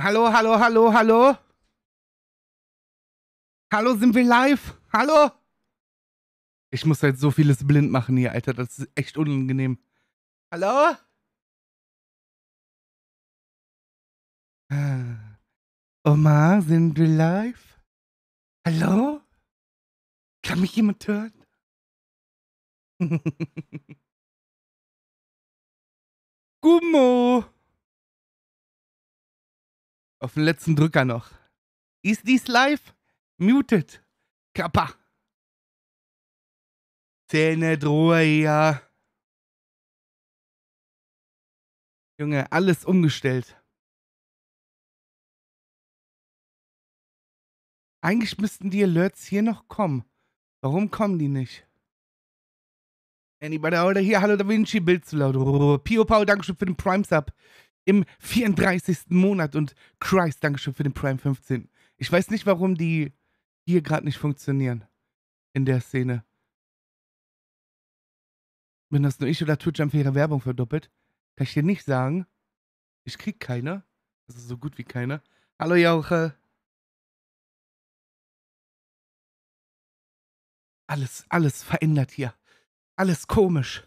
Hallo, hallo, hallo, hallo? Hallo, sind wir live? Hallo? Ich muss halt so vieles blind machen hier, Alter. Das ist echt unangenehm. Hallo? Oma, sind wir live? Hallo? Kann mich jemand hören? Gummo! Auf den letzten Drücker noch. Ist dies live? Muted. Kappa. Zähne, Drohe hier. Junge, alles umgestellt. Eigentlich müssten die Alerts hier noch kommen. Warum kommen die nicht? Anybody out hier? Hallo Da Vinci, Bild zu laut. Pio Pau, Dankeschön für den Prime Sub im 34. Monat und Christ, Dankeschön für den Prime 15. Ich weiß nicht, warum die hier gerade nicht funktionieren. In der Szene. Wenn das nur ich oder Twitch einfach ihre Werbung verdoppelt, kann ich dir nicht sagen. Ich krieg keine. Also so gut wie keine. Hallo Jauche. Alles verändert hier. Alles komisch.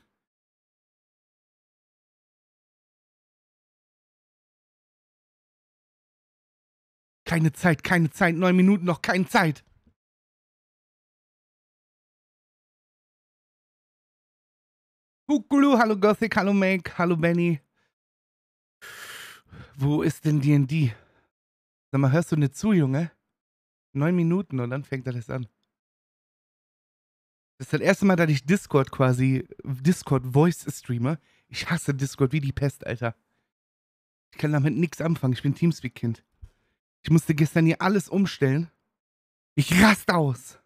Keine Zeit, 9 Minuten noch, keine Zeit. Kukulu, hallo Gothic, hallo Make, hallo Benny. Wo ist denn D&D? Sag mal, hörst du nicht zu, Junge? 9 Minuten und dann fängt das an. Das ist das erste Mal, dass ich Discord Voice streame. Ich hasse Discord wie die Pest, Alter. Ich kann damit nichts anfangen. Ich bin Teamspeak-Kind. Ich musste gestern hier alles umstellen. Ich raste aus.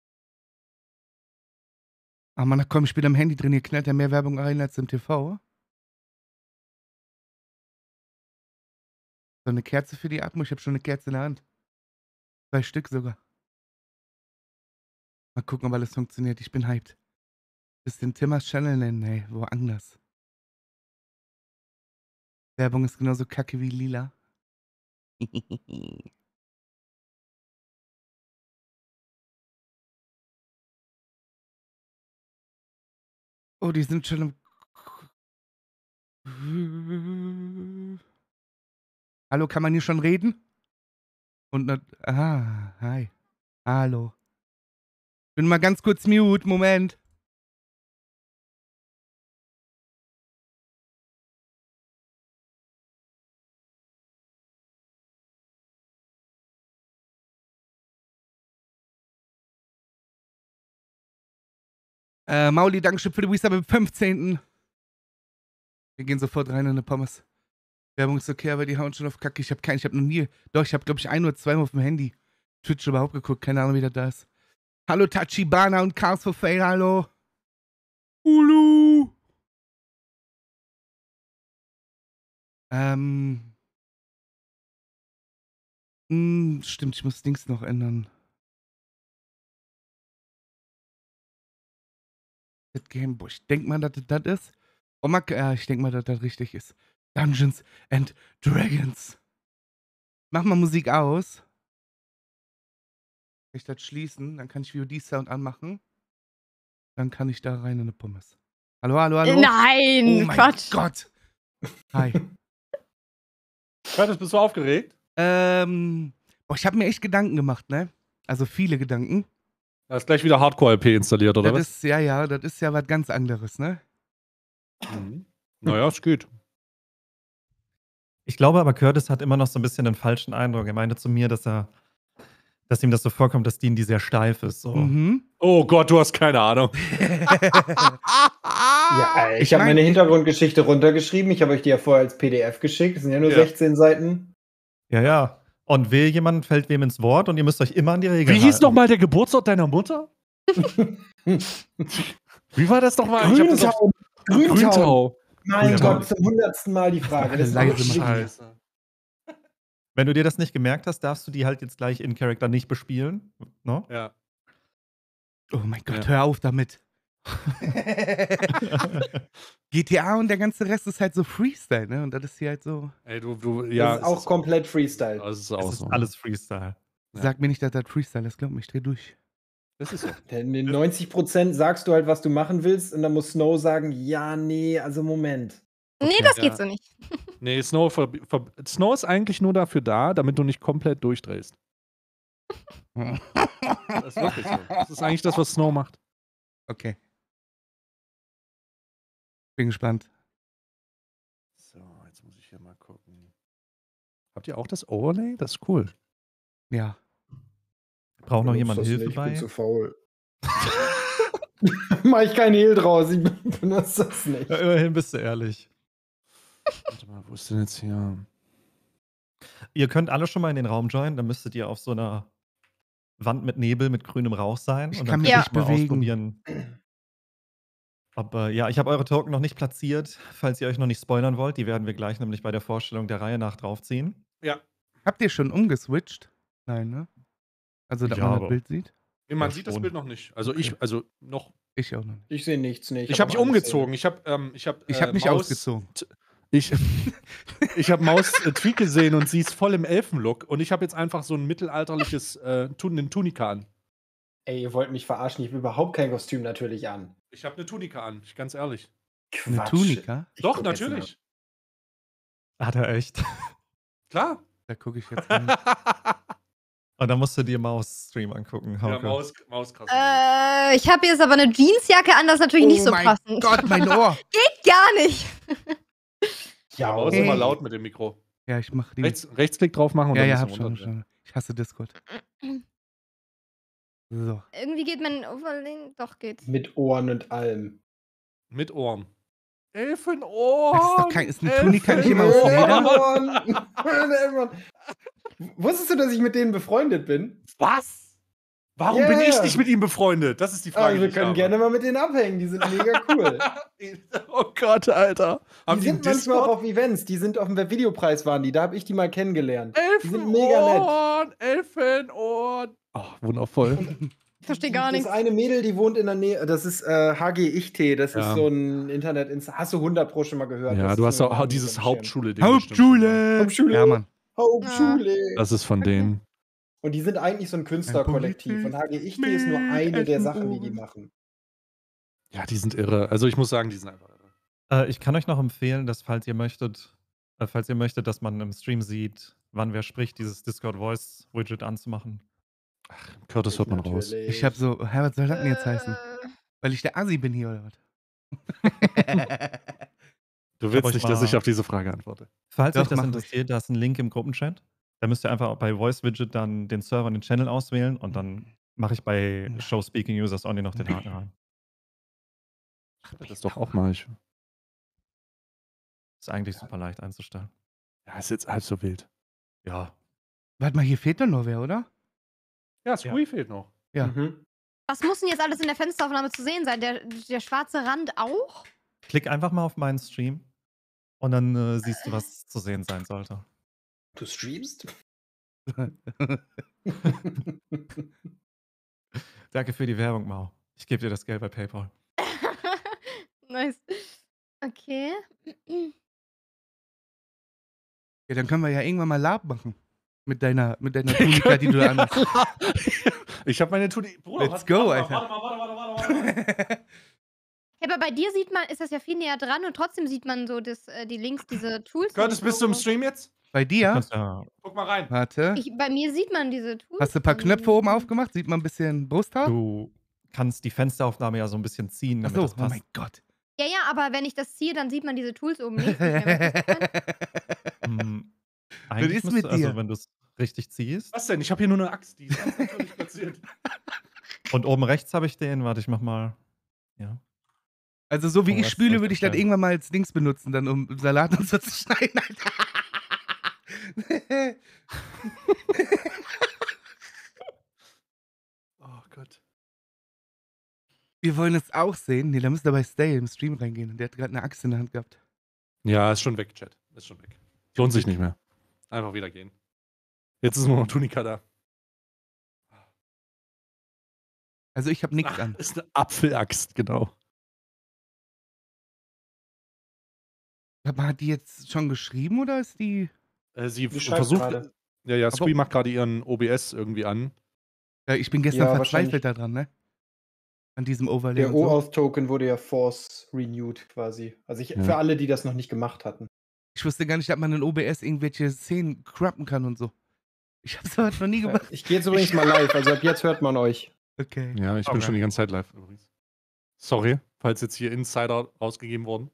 Ah, Mann, komm, ich bin am Handy drin. Hier knallt ja mehr Werbung rein als im TV. So eine Kerze für die Atmo. Ich habe schon eine Kerze in der Hand. 2 Stück sogar. Mal gucken, ob alles funktioniert. Ich bin hyped. Das den Timmers Channel nennen, ey. Woanders. Werbung ist genauso kacke wie lila. Oh, die sind schon im... Hallo, kann man hier schon reden? Und hi. Hallo. Bin mal ganz kurz mute, Moment. Mauli, Dankeschön für die Wisdom am 15. Wir gehen sofort rein in eine Pommes. Werbung ist okay, aber die hauen schon auf Kacke. Ich habe noch nie, doch, ich habe glaube ich 1 oder 2 Mal auf dem Handy Twitch überhaupt geguckt. Keine Ahnung, wie das da ist. Hallo Tachibana und Chaos for Fail, hallo. Ulu. Stimmt, ich muss Dings noch ändern. Das Game, boah, ich denk mal, dass das ist. Oh, ich denk mal, dass das richtig ist. Dungeons and Dragons. Mach mal Musik aus. Kann ich das schließen, dann kann ich VOD-Sound anmachen. Dann kann ich da rein in eine Pommes. Hallo, hallo, hallo? Nein, oh mein Quatsch. Gott. Hi. Curtis, bist du aufgeregt? Boah, ich habe mir echt Gedanken gemacht, ne? Also viele Gedanken. Da ist gleich wieder Hardcore-LP installiert, oder was? Das ist ja was ganz anderes, ne? Mhm. Naja, ist gut. Ich glaube aber, Curtis hat immer noch so ein bisschen den falschen Eindruck. Er meinte zu mir, dass ihm das so vorkommt, dass D&D sehr steif ist. So. Mhm. Oh Gott, du hast keine Ahnung. Ja, ich habe meine Hintergrundgeschichte runtergeschrieben. Ich habe euch die ja vorher als PDF geschickt. Das sind ja nur 16 Seiten. Ja. Und jemand fällt wem ins Wort und ihr müsst euch immer an die Regeln Wie hieß nochmal der Geburtsort deiner Mutter? Wie war das nochmal? Grüntau. Mein Grüntau. Gott, zum 100. Mal die Frage. Das ist Leise wirklich machen. Scheiße. Wenn du dir das nicht gemerkt hast, darfst du die halt jetzt gleich in Character nicht bespielen. No? Ja. Oh mein Gott, Ja. hör auf damit. GTA und der ganze Rest ist halt so Freestyle, ne? Und das ist hier halt so. Ey, du, Das ja. ist auch komplett Freestyle. Das ist auch Es ist so. alles Freestyle. Ja. Sag mir nicht, dass das Freestyle ist, glaub mir, ich dreh durch. Das ist so. Denn in 90% sagst du halt, was du machen willst, und dann muss Snow sagen, ja, nee, also Moment. Nee, das Ja. geht so nicht. Nee, Snow ist eigentlich nur dafür da, damit du nicht komplett durchdrehst. Das ist wirklich so. Das ist eigentlich das, was Snow macht. Okay. Bin gespannt. So, jetzt muss ich hier mal gucken. Habt ihr auch das Overlay? Das ist cool. Ja. Braucht noch Benutzt jemand das Hilfe nicht, Ich bei? bin zu faul. Mach ich keinen Hehl draus, ich benutze das nicht. Ja, immerhin bist du ehrlich. Warte mal, wo ist denn jetzt hier? Ihr könnt alle schon mal in den Raum joinen, dann müsstet ihr auf so einer Wand mit Nebel, mit grünem Rauch sein. Ich und kann dann mich könnt nicht ihr mal bewegen. ausprobieren. Aber ja, ich habe eure Token noch nicht platziert, falls ihr euch noch nicht spoilern wollt. Die werden wir gleich nämlich bei der Vorstellung der Reihe nach draufziehen. Ja. Habt ihr schon umgeswitcht? Nein, ne? Also, dass Ja, man das aber- Bild sieht? Nee, man Ja, sieht das schon. Bild noch nicht. Also Okay. noch. Ich auch noch nicht. Ich sehe nichts, nee. Ich habe mich aber alles umgezogen. Ich habe Ich habe mich ausgezogen. Ich habe Maus-Tweak gesehen und sie ist voll im Elfenlook. Und ich habe jetzt einfach so ein mittelalterliches einen Tunika an. Ey, ihr wollt mich verarschen, ich habe überhaupt kein Kostüm natürlich an. Ich habe eine Tunika an, ganz ehrlich. Eine Quatsch. Tunika? Ich Doch, guck jetzt natürlich. Hat er echt. Klar. Da gucke ich jetzt rein. Und dann musst du dir Maus-Stream angucken, Ja, Hauke. Maus krass. Ich habe jetzt aber eine Jeansjacke an, das ist natürlich nicht so mein passend. Gott, mein Ohr. Geht gar nicht. mal. Ja, Maus okay. immer laut mit dem Mikro. Ja, ich mach die. Rechtsklick drauf machen und Ja, dann ja, ein hab bisschen schon, runterdrehen. schon. Ich hasse Discord. So. Irgendwie geht mein Overlay. Doch, geht. mit Ohren und allem. Mit Ohren. Elfenohren! Das ist doch kein- ist eine Tunika nicht immer aus Elfenohren! Leder? Wusstest du, dass ich mit denen befreundet bin? Was? Warum Ja, bin ich ja. nicht mit ihm befreundet? Das ist die Frage. Also, wir die ich können habe. gerne mal mit denen abhängen, die sind mega cool. Oh Gott, Alter. Haben Die die einen sind manchmal auch Discord? auf Events, die sind auf dem Webvideopreis waren die, da habe ich die mal kennengelernt. Die sind mega nett. Elfenohren. Oh, wundervoll. Ich verstehe gar Das nichts. eine Mädel, die wohnt in der Nähe, das ist HG Ichte, das Ja. ist so ein Internet, hast du 100 Pro schon mal gehört. Ja, Das du ist hast so auch ein dieses Schirm. Hauptschule-Ding. Hauptschule! Hauptschule. Ja, Mann. Hauptschule. Das ist von denen. Und die sind eigentlich so ein Künstlerkollektiv. Und HG Ichte ist nur eine der Sachen, die die machen. Ja, die sind irre. Also ich muss sagen, die sind einfach irre. Ich kann euch noch empfehlen, dass falls ihr möchtet, dass man im Stream sieht, wann wer spricht, dieses Discord Voice Widget anzumachen. Curtis hört man raus. Natürlich. Ich hab so, hä, was soll das denn jetzt heißen? Weil ich der Assi bin hier, oder was? Du hab willst euch nicht, dass mal- ich auf diese Frage antworte. Falls Doch, euch das mach interessiert, da ist ein Link im Gruppenchat. Da müsst ihr einfach bei Voice Widget dann den Server und den Channel auswählen und dann mache ich bei Show Speaking Users Only noch den Haken rein. Das ist doch auch mal. Ist eigentlich super leicht einzustellen. Ja, ist jetzt halb so wild. Ja. Warte mal, hier fehlt doch noch wer, oder? Ja, Squee fehlt noch. Ja. Mhm. Was muss denn jetzt alles in der Fensteraufnahme zu sehen sein? Der schwarze Rand auch? Klick einfach mal auf meinen Stream und dann siehst du, was zu sehen sein sollte. Du streamst? Danke für die Werbung, Mau. Ich gebe dir das Geld bei PayPal. Nice. Okay. Ja, dann können wir ja irgendwann mal Lab machen. Mit deiner Tunika, die du da anhast. Ich habe meine Tunika. Let's go, Alter. Warte. Ja, aber bei dir sieht man, ist das ja viel näher dran und trotzdem sieht man so die Links, diese Tools. Curtis, bist du im Stream jetzt? Bei Du dir? kannst ja, Guck mal rein. Warte. Bei mir sieht man diese Tools. Hast du ein paar Knöpfe oben aufgemacht? Sieht man ein bisschen Brusthaar? du kannst die Fensteraufnahme ja so ein bisschen ziehen, damit Achso, das oh passt. mein Gott. Ja, ja, aber wenn ich das ziehe, dann sieht man diese Tools oben links nicht mehr. Weißt du, was ich meine? Eigentlich ist mit dir? also wenn du es richtig ziehst. Was denn? Ich habe hier nur eine Axt, die ist ganz natürlich platziert. Und oben rechts habe ich den, warte, ich mach mal. Ja. Also so wie Oh, ich was spüle, soll ich würde ich das bestellen? irgendwann mal als Dings benutzen, dann um Salat und so zu schneiden, Alter. Oh Gott. Wir wollen es auch sehen. Nee, da müsst ihr bei Stay im Stream reingehen. Und der hat gerade eine Axt in der Hand gehabt. Ja, ist schon weg, Chat. Ist schon weg. Lohnt sich nicht mehr. Einfach wieder gehen. Jetzt ist nur noch Tunika da. Also ich habe nichts Ach, an. ist eine Apfelaxt, genau. Aber hat die jetzt schon geschrieben oder ist die. Sie Die schreibt versucht. gerade. Ja, Aber- Scree macht gerade ihren OBS irgendwie an. Ja, ich bin gestern Ja, verzweifelt daran, ne? An diesem Overlay. Der und so. OAuth-Token wurde ja Force renewed quasi. Also für alle, die das noch nicht gemacht hatten. Ich wusste gar nicht, dass man in OBS irgendwelche Szenen croppen kann und so. Ich hab's aber noch nie gemacht. Ich gehe jetzt übrigens mal live, also ab jetzt hört man euch. Okay. Ja, ich bin Okay. schon die ganze Zeit live übrigens. Sorry, falls jetzt hier Insider rausgegeben wurden.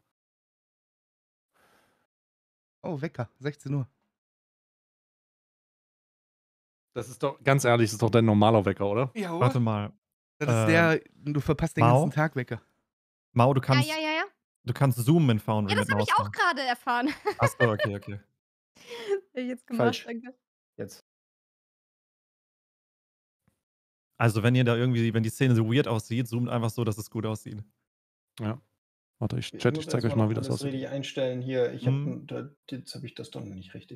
Oh, Wecker, 16 Uhr. Das ist doch, ganz ehrlich, das ist doch dein normaler Wecker, oder? Ja, Warte mal. Das ist der, du verpasst den Mau? ganzen Tag Wecker. Mau, du Ja, kannst, ja, ja, ja. du kannst zoomen in Foundry Ja, das mit habe ich auch Maus. gerade erfahren. Achso, okay, okay. Hab ich jetzt gemacht, Falsch. danke. Jetzt. Also wenn ihr da irgendwie, wenn die Szene so weird aussieht, zoomt einfach so, dass es gut aussieht. Ja. Warte, ich muss zeige euch erstmal mal, noch wie das alles aussieht. richtig einstellen hier. Jetzt habe ich das doch noch nicht richtig.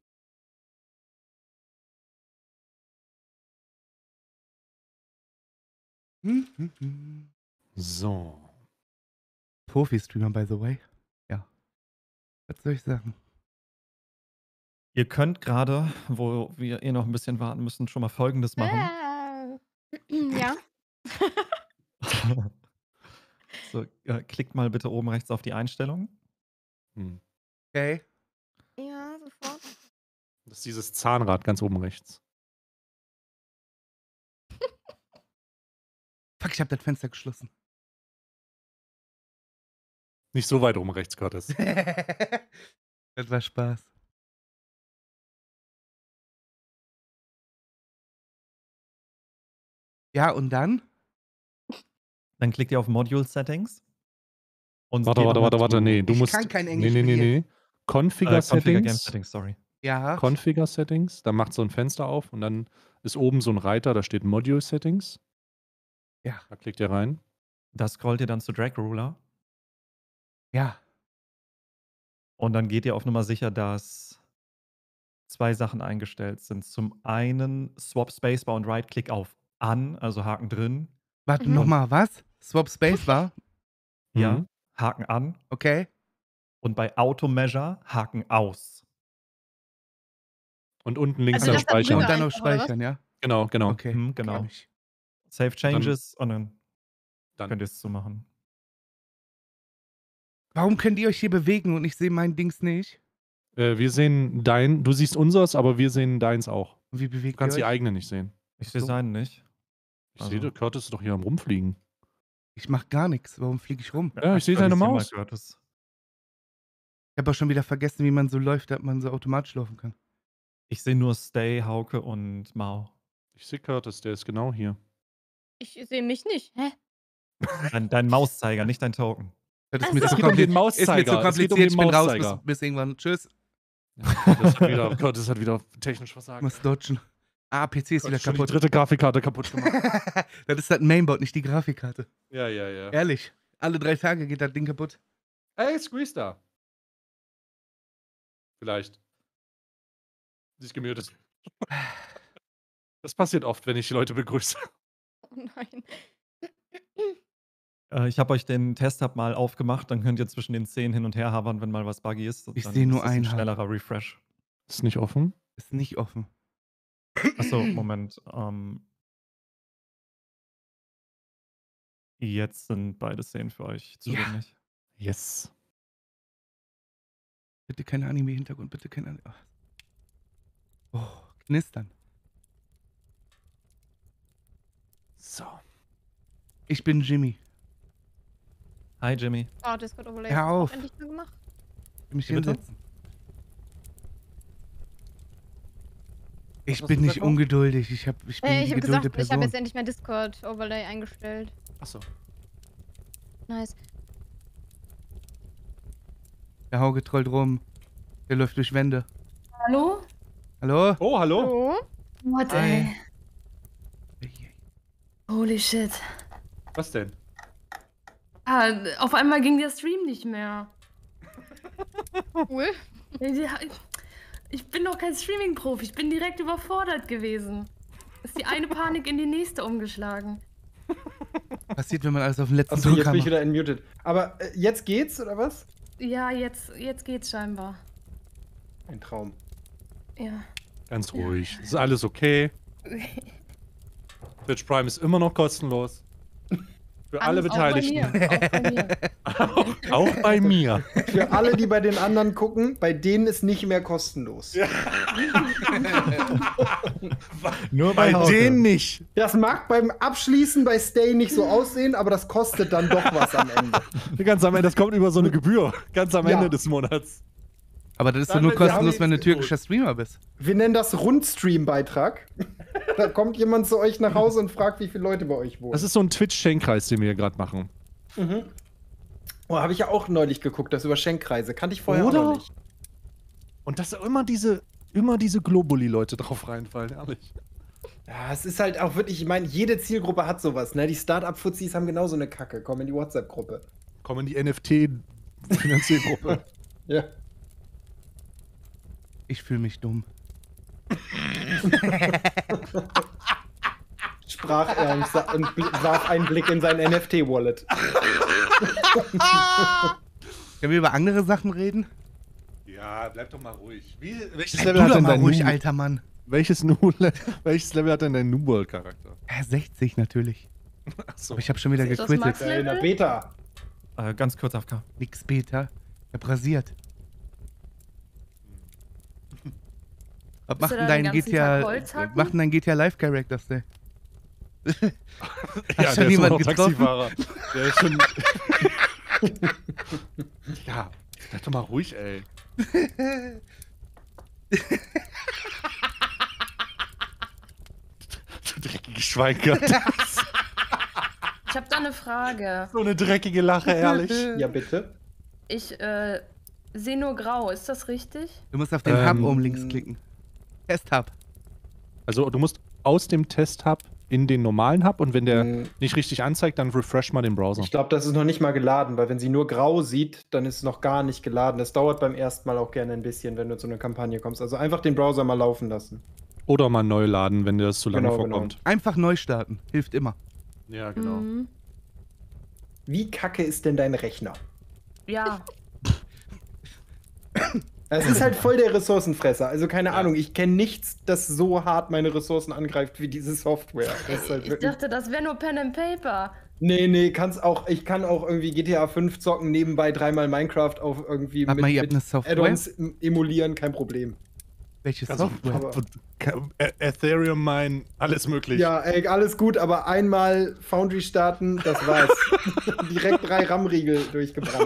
So. Profi-Streamer, by the way. Ja. Was soll ich sagen? Ihr könnt gerade, wo wir noch ein bisschen warten müssen, schon mal Folgendes machen. Ja. So, klickt mal bitte oben rechts auf die Einstellungen. Hm. Okay. Ja, sofort. Das ist dieses Zahnrad ganz oben rechts. Fuck, ich hab das Fenster geschlossen. Nicht so weit oben rechts, Curtis. Das war Spaß. Ja, und dann? Dann klickt ihr auf Module Settings. Und Warte, geht nochmal warte. zu- Nee, du Ich musst. kann kein Englisch Nee. Configure Configure Game Settings. Settings, sorry. Ja. Configure Settings. Dann macht so ein Fenster auf und dann ist oben so ein Reiter, da steht Module Settings. Ja. Da klickt ihr rein. Da scrollt ihr dann zu Drag Ruler. Ja. Und dann geht ihr auf Nummer sicher, dass 2 Sachen eingestellt sind. Zum einen Swap Spacebar und Right-Click auf An, also Haken drin. Warte, Mhm. nochmal, was? Swap Space war? Ja, Mhm. Haken an. Okay. Und bei Auto Measure Haken aus. Und unten links Also dann das da speichern. Und dann noch einfach, oder was? speichern, ja? Genau. Okay. Genau. Kenn ich. Save Changes und dann Dann. könnt ihr es zumachen. Warum könnt ihr euch hier bewegen und ich sehe mein Dings nicht? Wir sehen du siehst unseres, aber wir sehen deins auch. Und wie Du bewegt kannst die ihr euch? eigene nicht sehen. Ich sehe So. seinen nicht. Ich Also. sehe, Curtis ist doch hier am Rumfliegen. Ich mach gar nichts. Warum fliege ich rum? Ja, ich sehe Aktualisier deine mal, Maus. Curtis. Ich habe auch schon wieder vergessen, wie man so läuft, dass man so automatisch laufen kann. Ich sehe nur Stay, Hauke und Mau. Ich sehe Curtis, der ist genau hier. Ich sehe mich nicht. Hä? Dein Mauszeiger, nicht dein Token. Das ist Ach mir so. zu Es geht um den kompliziert. Ist mir zu Mauszeiger. Es geht kompliziert. um den Ich bin raus. Mauszeiger. Bis irgendwann. Tschüss. Ja, Curtis hat wieder technisch Ich versagt. muss dodgen. Ah, PC ist wieder Curtis schon die kaputt. dritte Grafikkarte kaputt gemacht. Das ist das Mainboard, nicht die Grafikkarte. ja. Ehrlich. Alle 3 Tage geht das Ding kaputt. Hey, Screeze da. Vielleicht. Sie ist gemutet. Das passiert oft, wenn ich die Leute begrüße. Oh nein. Ich habe euch den Test-Hub mal aufgemacht, dann könnt ihr zwischen den Szenen hin und her havern, wenn mal was buggy ist. Ich Dann sehe nur ist es ein einen Hub. schnellerer Refresh. Ist nicht offen? Ist nicht offen. Achso, Moment. Jetzt sind beide Szenen für euch zugänglich. Yes. Bitte kein Anime-Hintergrund, bitte kein Anime. Ach. Oh, knistern. So. Ich bin Jimmy. Hi, Jimmy. Oh, Discord Overlay. Hör hast du auch auf. endlich mal gemacht. Ich will mich Wie bitte? hinsetzen. Ich hast bin du nicht gesagt? ungeduldig. Ich bin Ich die habe geduldige gesagt, ich Person. habe jetzt endlich mein Discord Overlay eingestellt. Achso. Nice. Der Hauge trollt rum. Der läuft durch Wände. Hallo? Hallo? Oh, hallo. Oh. What, Hi. ey? Holy shit. Was denn? Ah, auf einmal ging der Stream nicht mehr. Cool. Ich bin doch kein Streaming-Profi, ich bin direkt überfordert gewesen. Ist die eine Panik in die nächste umgeschlagen. Passiert, wenn man alles auf den letzten Achso, jetzt Drücker bin ich macht. wieder unmuted. Aber jetzt geht's, oder was? Ja, jetzt geht's scheinbar. Ein Traum. Ja. Ganz ruhig. Ist alles okay. Twitch Prime ist immer noch kostenlos. Für alle Beteiligten. Auch bei mir. Auch bei mir. Für alle, die bei den anderen gucken, bei denen ist nicht mehr kostenlos. Ja. Nur Bei Hauke. denen nicht. Das mag beim Abschließen bei Stay nicht so aussehen, aber das kostet dann doch was am Ende. Ganz am Ende, das kommt über so eine Gebühr. Ganz am Ja. Ende des Monats. Aber das ist doch Dann, nur wenn wir kostenlos, haben wenn du nichts türkischer Streamer bist. Wir nennen das Rundstream-Beitrag. Da kommt jemand zu euch nach Hause und fragt, wie viele Leute bei euch wohnen. Das ist so ein Twitch-Schenkkreis, den wir hier gerade machen. Mhm. Oh, habe ich ja auch neulich geguckt, das über Schenkkreise. Kannte ich vorher Oder? auch noch nicht. Und dass immer diese Globuli-Leute drauf reinfallen, ehrlich. Ja, es ist halt auch wirklich, ich meine, jede Zielgruppe hat sowas, ne? Die Start-up-Fuzis haben genauso eine Kacke. Kommen in die WhatsApp-Gruppe. Kommen die NFT-Finanziergruppe. Ja. Ich fühle mich dumm. Sprach er und warf einen Blick in sein NFT-Wallet. Können wir über andere Sachen reden? Ja, bleib doch mal ruhig. Welches Bleib Level du hat doch denn mal dein ruhig, Nu- alter Mann. Welches Level hat denn dein New World-Charakter? Ja, 60 natürlich. Achso. Aber ich habe schon wieder Ist das gequittet. Max? In der Beta. Ganz kurz, AFK. Nix Beta. Ich hab rasiert. Was macht du denn da den dein ganzen GTA, Tag Holz hacken? macht denn dein GTA Live Characters Day? Ja, schon der ist jemand immer noch getroffen? Taxifahrer. Der ist schon. Ja, bleib doch mal ruhig, ey. Du dreckige Schweingott. Ich habe da eine Frage. So eine dreckige Lache, ehrlich. Ja, bitte. Ich sehe nur grau, ist das richtig? Du musst auf den Hub oben links klicken. Test-Hub. Also, du musst aus dem Test-Hub in den normalen Hub und wenn der Hm. nicht richtig anzeigt, dann refresh mal den Browser. Ich glaube, das ist noch nicht mal geladen, weil wenn sie nur grau sieht, dann ist es noch gar nicht geladen. Das dauert beim ersten Mal auch gerne ein bisschen, wenn du zu einer Kampagne kommst. Also einfach den Browser mal laufen lassen. Oder mal neu laden, wenn dir das zu lange Genau, vorkommt. Einfach neu starten. Hilft immer. Ja, genau. Mhm. Wie kacke ist denn dein Rechner? Ja. Es ist halt voll der Ressourcenfresser. Also keine Ahnung, ich kenne nichts, das so hart meine Ressourcen angreift wie diese Software. Das ist halt Ich wirklich... dachte, das wäre nur Pen and Paper. Nee, ich kann auch irgendwie GTA 5 zocken, nebenbei dreimal Minecraft auf irgendwie Warte mal, ihr habt eine Software? Add-ons emulieren, kein Problem. Welche Also, Software? aber- Ethereum Mine, alles möglich. Ja, ey, alles gut, aber einmal Foundry starten, das war's. Direkt 3 RAM-Riegel durchgebrannt.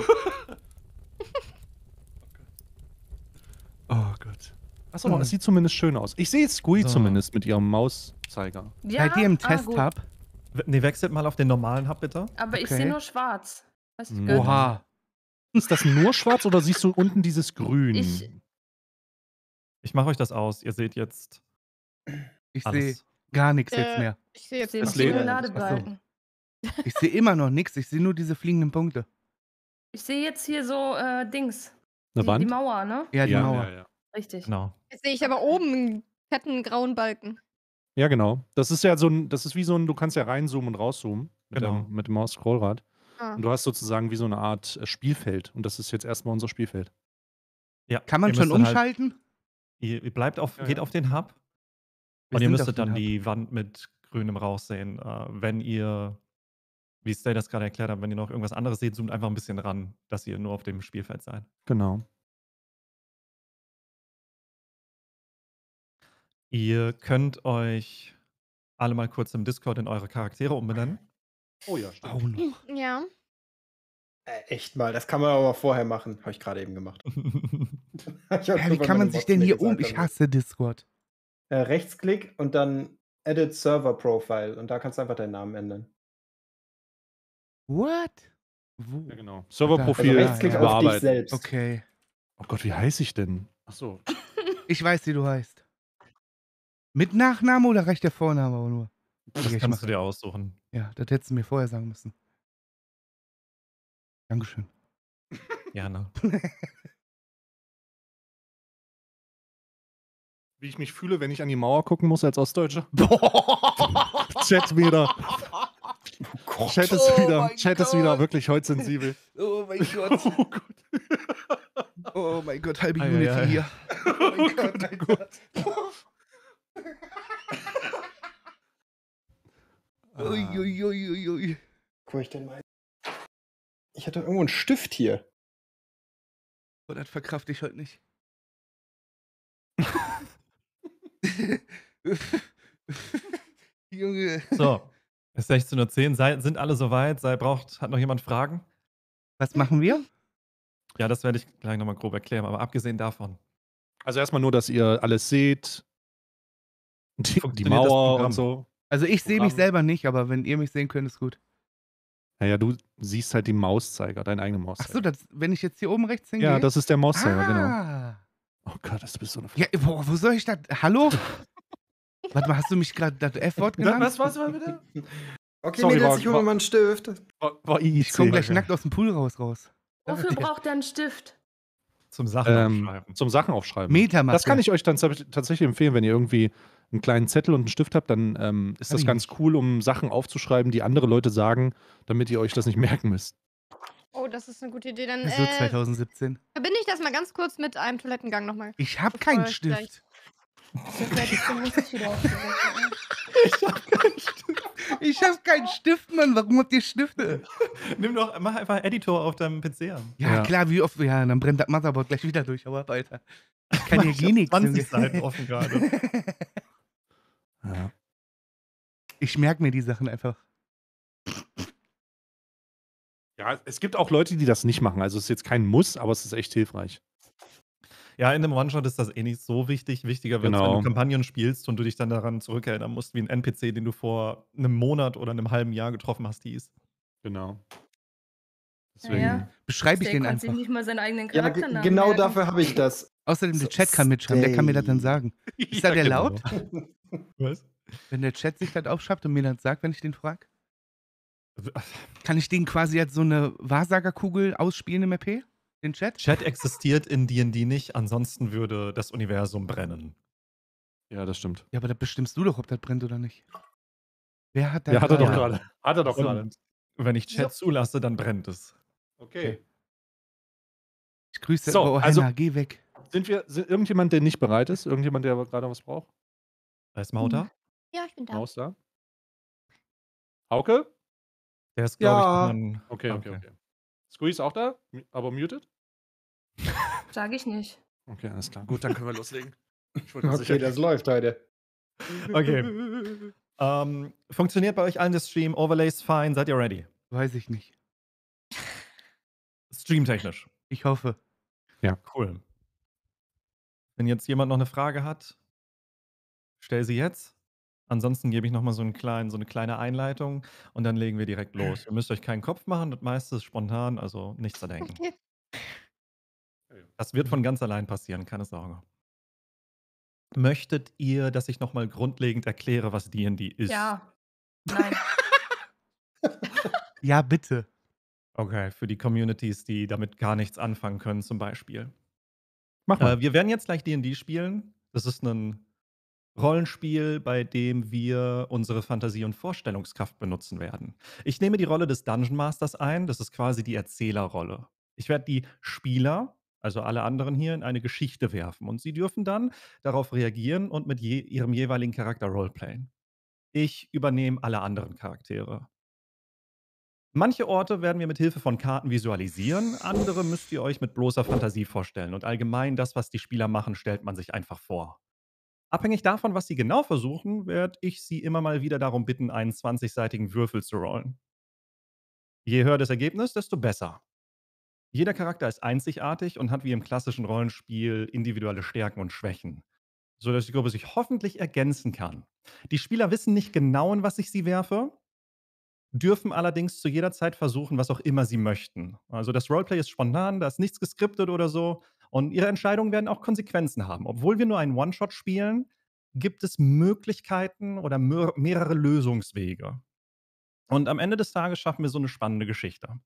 Oh Gott. Achso, es sieht zumindest schön aus. Ich sehe Squee So. zumindest mit ihrem Mauszeiger. Ja, Seid ihr im gut. Test-Hub? Ne, wechselt mal auf den normalen Hub, bitte. Aber ich Okay. sehe nur schwarz. Weiß ich Mhm. gar nicht. Oha. Ist das nur schwarz oder siehst du unten dieses Grün? Ich mache euch das aus. Ihr seht jetzt Ich sehe alles. gar nichts jetzt mehr. Ich sehe Ich jetzt sehe Das nur Leben. Ladebalken. Ich sehe immer noch nichts. Ich sehe nur diese fliegenden Punkte. Ich sehe jetzt hier so Dings. Eine Die Wand? Mauer, ne? Ja, die Mauer. Ja. Richtig. Genau. Jetzt sehe ich aber oben einen fetten grauen Balken. Ja, genau. Das ist ja so ein, das ist wie so ein, du kannst ja reinzoomen und rauszoomen mit, Genau. mit dem Maus-Scrollrad. Ah. Und du hast sozusagen wie so eine Art Spielfeld. Und das ist jetzt erstmal unser Spielfeld. Ja, Kann man ihr schon müsst dann halt- umschalten? Ihr bleibt auf, Ja, geht ja. auf den Hub Wir und ihr sind auf müsstet dem dann Hub. die Wand mit grünem Rauch sehen. Wenn ihr, wie Stay das gerade erklärt hat, wenn ihr noch irgendwas anderes seht, zoomt einfach ein bisschen ran, dass ihr nur auf dem Spielfeld seid. Genau. Ihr könnt euch alle mal kurz im Discord in eure Charaktere umbenennen. Oh ja, Oh, noch. Ja. Echt mal, das kann man aber vorher machen. Habe ich gerade eben gemacht. Ich hab Hä, nur, wie weil kann man meine sich Bots denn mir hier gesagt um? Ich haben. hasse Discord. Rechtsklick und dann Edit Server Profile. Und da kannst du einfach deinen Namen ändern. What? Wo? Ja, genau. Also Serverprofil Rechtsklick ja. auf dich bearbeiten. selbst. Okay. Oh Gott, wie heiße ich denn? Achso. Ich weiß, wie du heißt. Mit Nachname oder reicht der Vorname aber nur? Das Okay, ich kannst du mach- dir aussuchen. Ja, das hättest du mir vorher sagen müssen. Dankeschön. Gerne. Wie ich mich fühle, wenn ich an die Mauer gucken muss als Ostdeutscher. Chat wieder. Oh Chat ist Oh wieder, mein Chat ist wieder Gott. wirklich heute sensibel. Oh mein Gott. Oh Gott. Oh mein Gott, halbe Ei, Unity ei, ei. hier. Oh mein Gott, Alter. Uiuiuiui. Guck ich denn mal. Ich hatte irgendwo einen Stift hier. Oh, das verkraft ich heute nicht. Junge. So, es ist 16:10 Uhr. Sind alle soweit? Hat noch jemand Fragen? Was machen wir? Ja, das werde ich gleich nochmal grob erklären. Aber abgesehen davon, Also erstmal nur, dass ihr alles seht. Die Funktioniert das Mauer Programm? und so. Also ich sehe mich Programm. selber nicht, aber wenn ihr mich sehen könnt, ist gut. Naja, du siehst halt die Mauszeiger, deinen eigenen Ach so, Mauszeiger. wenn ich jetzt hier oben rechts hingehe? Ja, das ist der Mauszeiger, genau. Ah. Oh Gott, das bist so eine Ja, wo soll ich das? Hallo? Warte mal, hast du mich gerade das F-Wort genannt? Was bitte? Okay, Sorry, Mädels, war- ich hole war- mal einen Stift. War Ich komme gleich IIC. nackt aus dem Pool raus. Wofür braucht er einen Stift? zum Sachen aufschreiben. Zum Sachen aufschreiben. Metamatte. Das kann ich euch dann tatsächlich empfehlen, wenn ihr irgendwie einen kleinen Zettel und einen Stift habt, dann ist Hab das ich ganz nicht. cool, um Sachen aufzuschreiben, die andere Leute sagen, damit ihr euch das nicht merken müsst. Oh, das ist eine gute Idee. Dann So 2017. verbinde ich das mal ganz kurz mit einem Toilettengang nochmal. Ich habe Bevor keinen ich gleich- Stift. Dafür hätte ich den richtig wieder aufgesetzt. Ich habe keinen Stift, Mann. Warum habt ihr Stifte? Mach einfach Editor auf deinem PC an. Ja, Ja. klar, wie oft. Ja, dann brennt das Motherboard gleich wieder durch. Aber Alter. Ich kann hier Ich eh hab nichts. 20 Seiten offen gerade. Ja. Ich merke mir die Sachen einfach. Ja, es gibt auch Leute, die das nicht machen. Also es ist jetzt kein Muss, aber es ist echt hilfreich. Ja, in einem One-Shot ist das eh nicht so wichtig. Wichtiger wird es, wenn Genau. du Kampagnen spielst und du dich dann daran zurückerinnern musst, wie ein NPC, den du vor einem Monat oder einem halben Jahr getroffen hast, hieß. Genau. Deswegen. Naja, Beschreibe ich der den konnte sich einfach. nicht mal seinen eigenen Ja, Charakternamen genau merken. dafür habe ich das. Außerdem, der So, Chat kann mitschreiben. Der kann mir das dann sagen. Ist da der genau. laut? Was? Wenn der Chat sich das aufschreibt und mir das sagt, wenn ich den frage? Kann ich den quasi als so eine Wahrsagerkugel ausspielen im RP? Den Chat? Chat existiert in D&D nicht, ansonsten würde das Universum brennen. Ja, das stimmt. Ja, aber da bestimmst du doch, ob das brennt oder nicht. Wer hat da Ja, hat er doch gerade. gerade. Hat er doch gerade. Und wenn ich Chat zulasse, dann brennt es. Okay. Ich grüße. So, oh, also- Henna, geh weg. Sind irgendjemand, der nicht bereit ist? Irgendjemand, der gerade was braucht? Da ist Mauter. Ja, ich bin da. Maus da? Hauke? Der ist, glaube Ja. ich, Okay. Squeeze auch da? Aber muted? Sag ich nicht. Okay, alles klar. Gut, dann können wir loslegen. Ich wollte nur Okay, sicher das gehen. läuft heute. Okay. Funktioniert bei euch allen der Stream? Overlays fein? Seid ihr ready? Weiß ich nicht. Streamtechnisch. Ich hoffe. Cool. Wenn jetzt jemand noch eine Frage hat, stell sie jetzt. Ansonsten gebe ich noch mal so eine kleine Einleitung und dann legen wir direkt los. Ihr müsst euch keinen Kopf machen, das meiste ist spontan, also nichts zu denken. Okay. Das wird von ganz allein passieren, keine Sorge. Möchtet ihr, dass ich noch mal grundlegend erkläre, was D&D ist? Ja. Nein. Ja, bitte. Okay, für die Communities, die damit gar nichts anfangen können, zum Beispiel. Mach mal. Wir werden jetzt gleich D&D spielen. Das ist ein Rollenspiel, bei dem wir unsere Fantasie und Vorstellungskraft benutzen werden. Ich nehme die Rolle des Dungeon Masters ein. Das ist quasi die Erzählerrolle. Ich werde die Spieler, also alle anderen hier, in eine Geschichte werfen. Und sie dürfen dann darauf reagieren und mit ihrem jeweiligen Charakter roleplayen. Ich übernehme alle anderen Charaktere. Manche Orte werden wir mit Hilfe von Karten visualisieren, andere müsst ihr euch mit bloßer Fantasie vorstellen. Und allgemein das, was die Spieler machen, stellt man sich einfach vor. Abhängig davon, was sie genau versuchen, werde ich sie immer mal wieder darum bitten, einen 20-seitigen Würfel zu rollen. Je höher das Ergebnis, desto besser. Jeder Charakter ist einzigartig und hat wie im klassischen Rollenspiel individuelle Stärken und Schwächen, sodass die Gruppe sich hoffentlich ergänzen kann. Die Spieler wissen nicht genau, in was ich sie werfe, dürfen allerdings zu jeder Zeit versuchen, was auch immer sie möchten. Also das Roleplay ist spontan, da ist nichts geskriptet oder so. Und ihre Entscheidungen werden auch Konsequenzen haben. Obwohl wir nur einen One-Shot spielen, gibt es Möglichkeiten oder mehrere Lösungswege. Und am Ende des Tages schaffen wir so eine spannende Geschichte.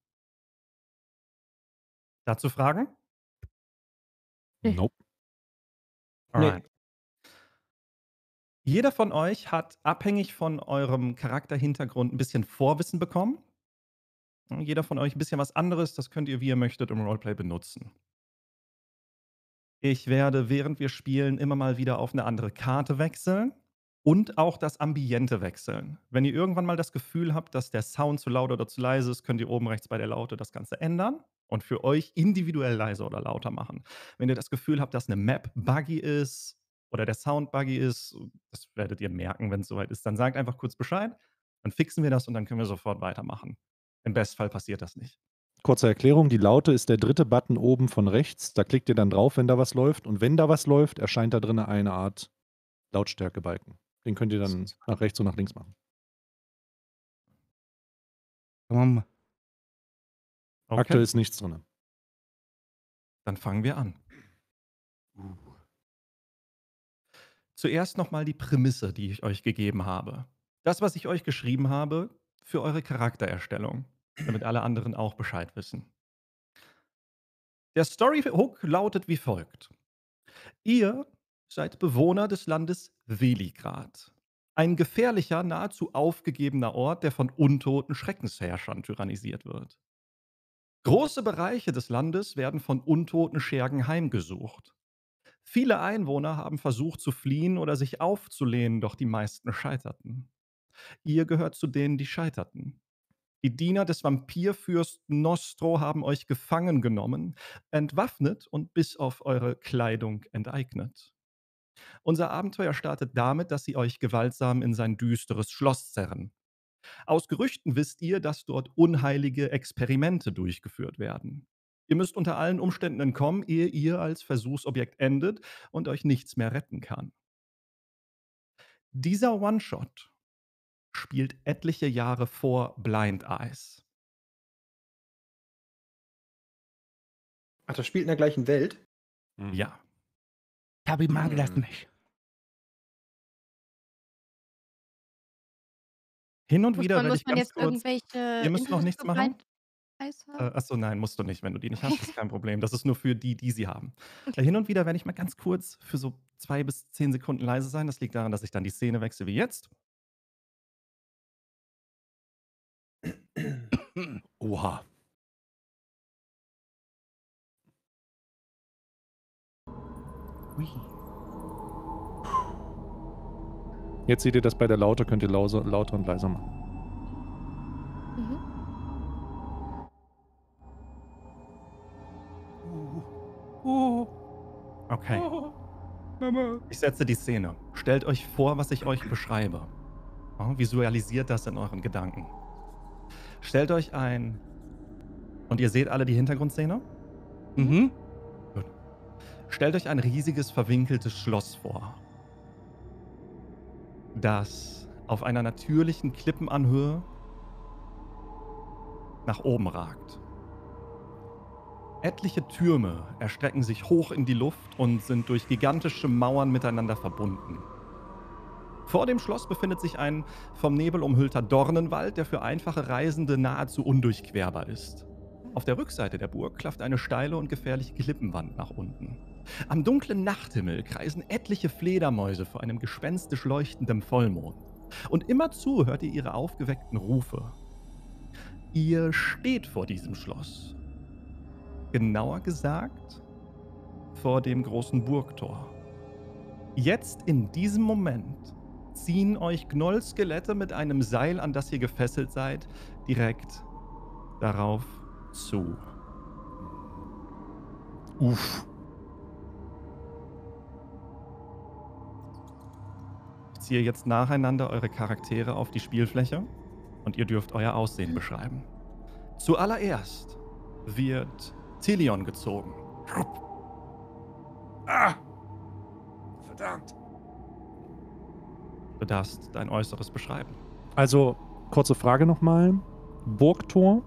Dazu Fragen? Nope. Nee. Alright. Jeder von euch hat abhängig von eurem Charakterhintergrund ein bisschen Vorwissen bekommen. Jeder von euch ein bisschen was anderes, das könnt ihr, wie ihr möchtet, im Roleplay benutzen. Ich werde, während wir spielen, immer mal wieder auf eine andere Karte wechseln und auch das Ambiente wechseln. Wenn ihr irgendwann mal das Gefühl habt, dass der Sound zu laut oder zu leise ist, könnt ihr oben rechts bei der Laute das Ganze ändern und für euch individuell leiser oder lauter machen. Wenn ihr das Gefühl habt, dass eine Map buggy ist oder der Sound buggy ist, das werdet ihr merken, wenn es soweit ist, dann sagt einfach kurz Bescheid, dann fixen wir das und dann können wir sofort weitermachen. Im Bestfall passiert das nicht. Kurze Erklärung, die Laute ist der dritte Button oben von rechts. Da klickt ihr dann drauf, wenn da was läuft. Und wenn da was läuft, erscheint da drin eine Art Lautstärkebalken. Den könnt ihr dann nach rechts und nach links machen. Okay. Aktuell ist nichts drin. Dann fangen wir an. Zuerst nochmal die Prämisse, die ich euch gegeben habe. Das, was ich euch geschrieben habe, für eure Charaktererstellung, damit alle anderen auch Bescheid wissen. Der Story-Hook lautet wie folgt. Ihr seid Bewohner des Landes Veligrad. Ein gefährlicher, nahezu aufgegebener Ort, der von untoten Schreckensherrschern tyrannisiert wird. Große Bereiche des Landes werden von untoten Schergen heimgesucht. Viele Einwohner haben versucht zu fliehen oder sich aufzulehnen, doch die meisten scheiterten. Ihr gehört zu denen, die scheiterten. Die Diener des Vampirfürsten Nostro haben euch gefangen genommen, entwaffnet und bis auf eure Kleidung enteignet. Unser Abenteuer startet damit, dass sie euch gewaltsam in sein düsteres Schloss zerren. Aus Gerüchten wisst ihr, dass dort unheilige Experimente durchgeführt werden. Ihr müsst unter allen Umständen entkommen, ehe ihr als Versuchsobjekt endet und euch nichts mehr retten kann. Dieser One-Shot spielt etliche Jahre vor Blind Eyes. Ach, das spielt in der gleichen Welt? Ja. Tabi mag das nicht. Hin und wieder werde muss ich man ganz jetzt kurz. irgendwelche Ihr müsst noch Infos nichts zu machen? Blind Eyes haben? Achso, nein, musst du nicht. Wenn du die nicht hast, ist kein Problem. Das ist nur für die, die sie haben. Hin und wieder werde ich mal ganz kurz für so 2 bis 10 Sekunden leise sein. Das liegt daran, dass ich dann die Szene wechsle wie jetzt. Oha. Jetzt seht ihr das bei der Laute, könnt ihr lauter und leiser machen. Okay. Mama. Ich setze die Szene. Stellt euch vor, was ich euch beschreibe. Ja, visualisiert das in euren Gedanken. Stellt euch ein. Und ihr seht alle die Hintergrundszene? Mhm. Gut. Stellt euch ein riesiges, verwinkeltes Schloss vor, das auf einer natürlichen Klippenanhöhe nach oben ragt. Etliche Türme erstrecken sich hoch in die Luft und sind durch gigantische Mauern miteinander verbunden. Vor dem Schloss befindet sich ein vom Nebel umhüllter Dornenwald, der für einfache Reisende nahezu undurchquerbar ist. Auf der Rückseite der Burg klafft eine steile und gefährliche Klippenwand nach unten. Am dunklen Nachthimmel kreisen etliche Fledermäuse vor einem gespenstisch leuchtenden Vollmond. Und immerzu hört ihr ihre aufgeweckten Rufe. Ihr steht vor diesem Schloss. Genauer gesagt, vor dem großen Burgtor. Jetzt in diesem Moment ziehen euch Gnoll-Skelette mit einem Seil, an das ihr gefesselt seid, direkt darauf zu. Uff. Ich ziehe jetzt nacheinander eure Charaktere auf die Spielfläche und ihr dürft euer Aussehen beschreiben. Zuallererst wird Tilion gezogen. Ah! Verdammt. Du darfst dein Äußeres beschreiben. Also, kurze Frage nochmal. Burgtor.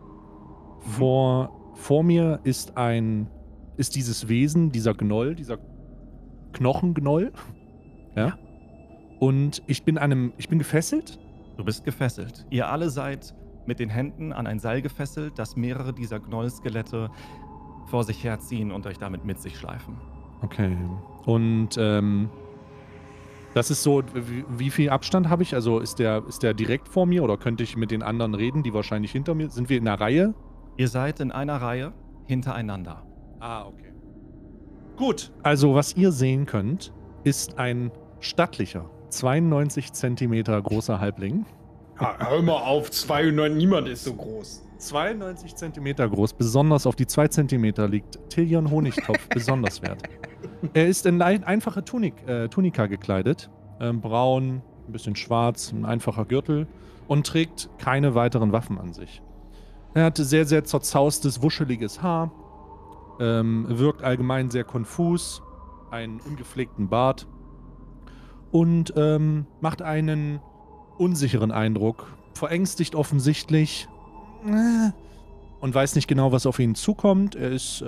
Vor mir ist dieses Wesen, dieser Gnoll, dieser Knochengnoll. Ja. Und ich bin gefesselt. Du bist gefesselt. Ihr alle seid mit den Händen an ein Seil gefesselt, das mehrere dieser Gnoll-Skelette vor sich herziehen und euch damit mit sich schleifen. Okay. Und Das ist so, wie viel Abstand habe ich? Also ist der direkt vor mir oder könnte ich mit den anderen reden, die wahrscheinlich hinter mir? Sind wir in einer Reihe? Ihr seid in einer Reihe hintereinander. Ah, okay. Gut, also was ihr sehen könnt, ist ein stattlicher, 92 Zentimeter großer Halbling. Hör mal auf, 200, niemand ist so groß. 92 Zentimeter groß, besonders auf die 2 Zentimeter liegt Tillion Honigtopf besonders wert. Er ist in einfache Tunika gekleidet, braun, ein bisschen schwarz, ein einfacher Gürtel und trägt keine weiteren Waffen an sich. Er hat sehr, sehr zerzaustes, wuscheliges Haar, wirkt allgemein sehr konfus, einen ungepflegten Bart und macht einen unsicheren Eindruck, verängstigt offensichtlich und weiß nicht genau, was auf ihn zukommt. Er ist,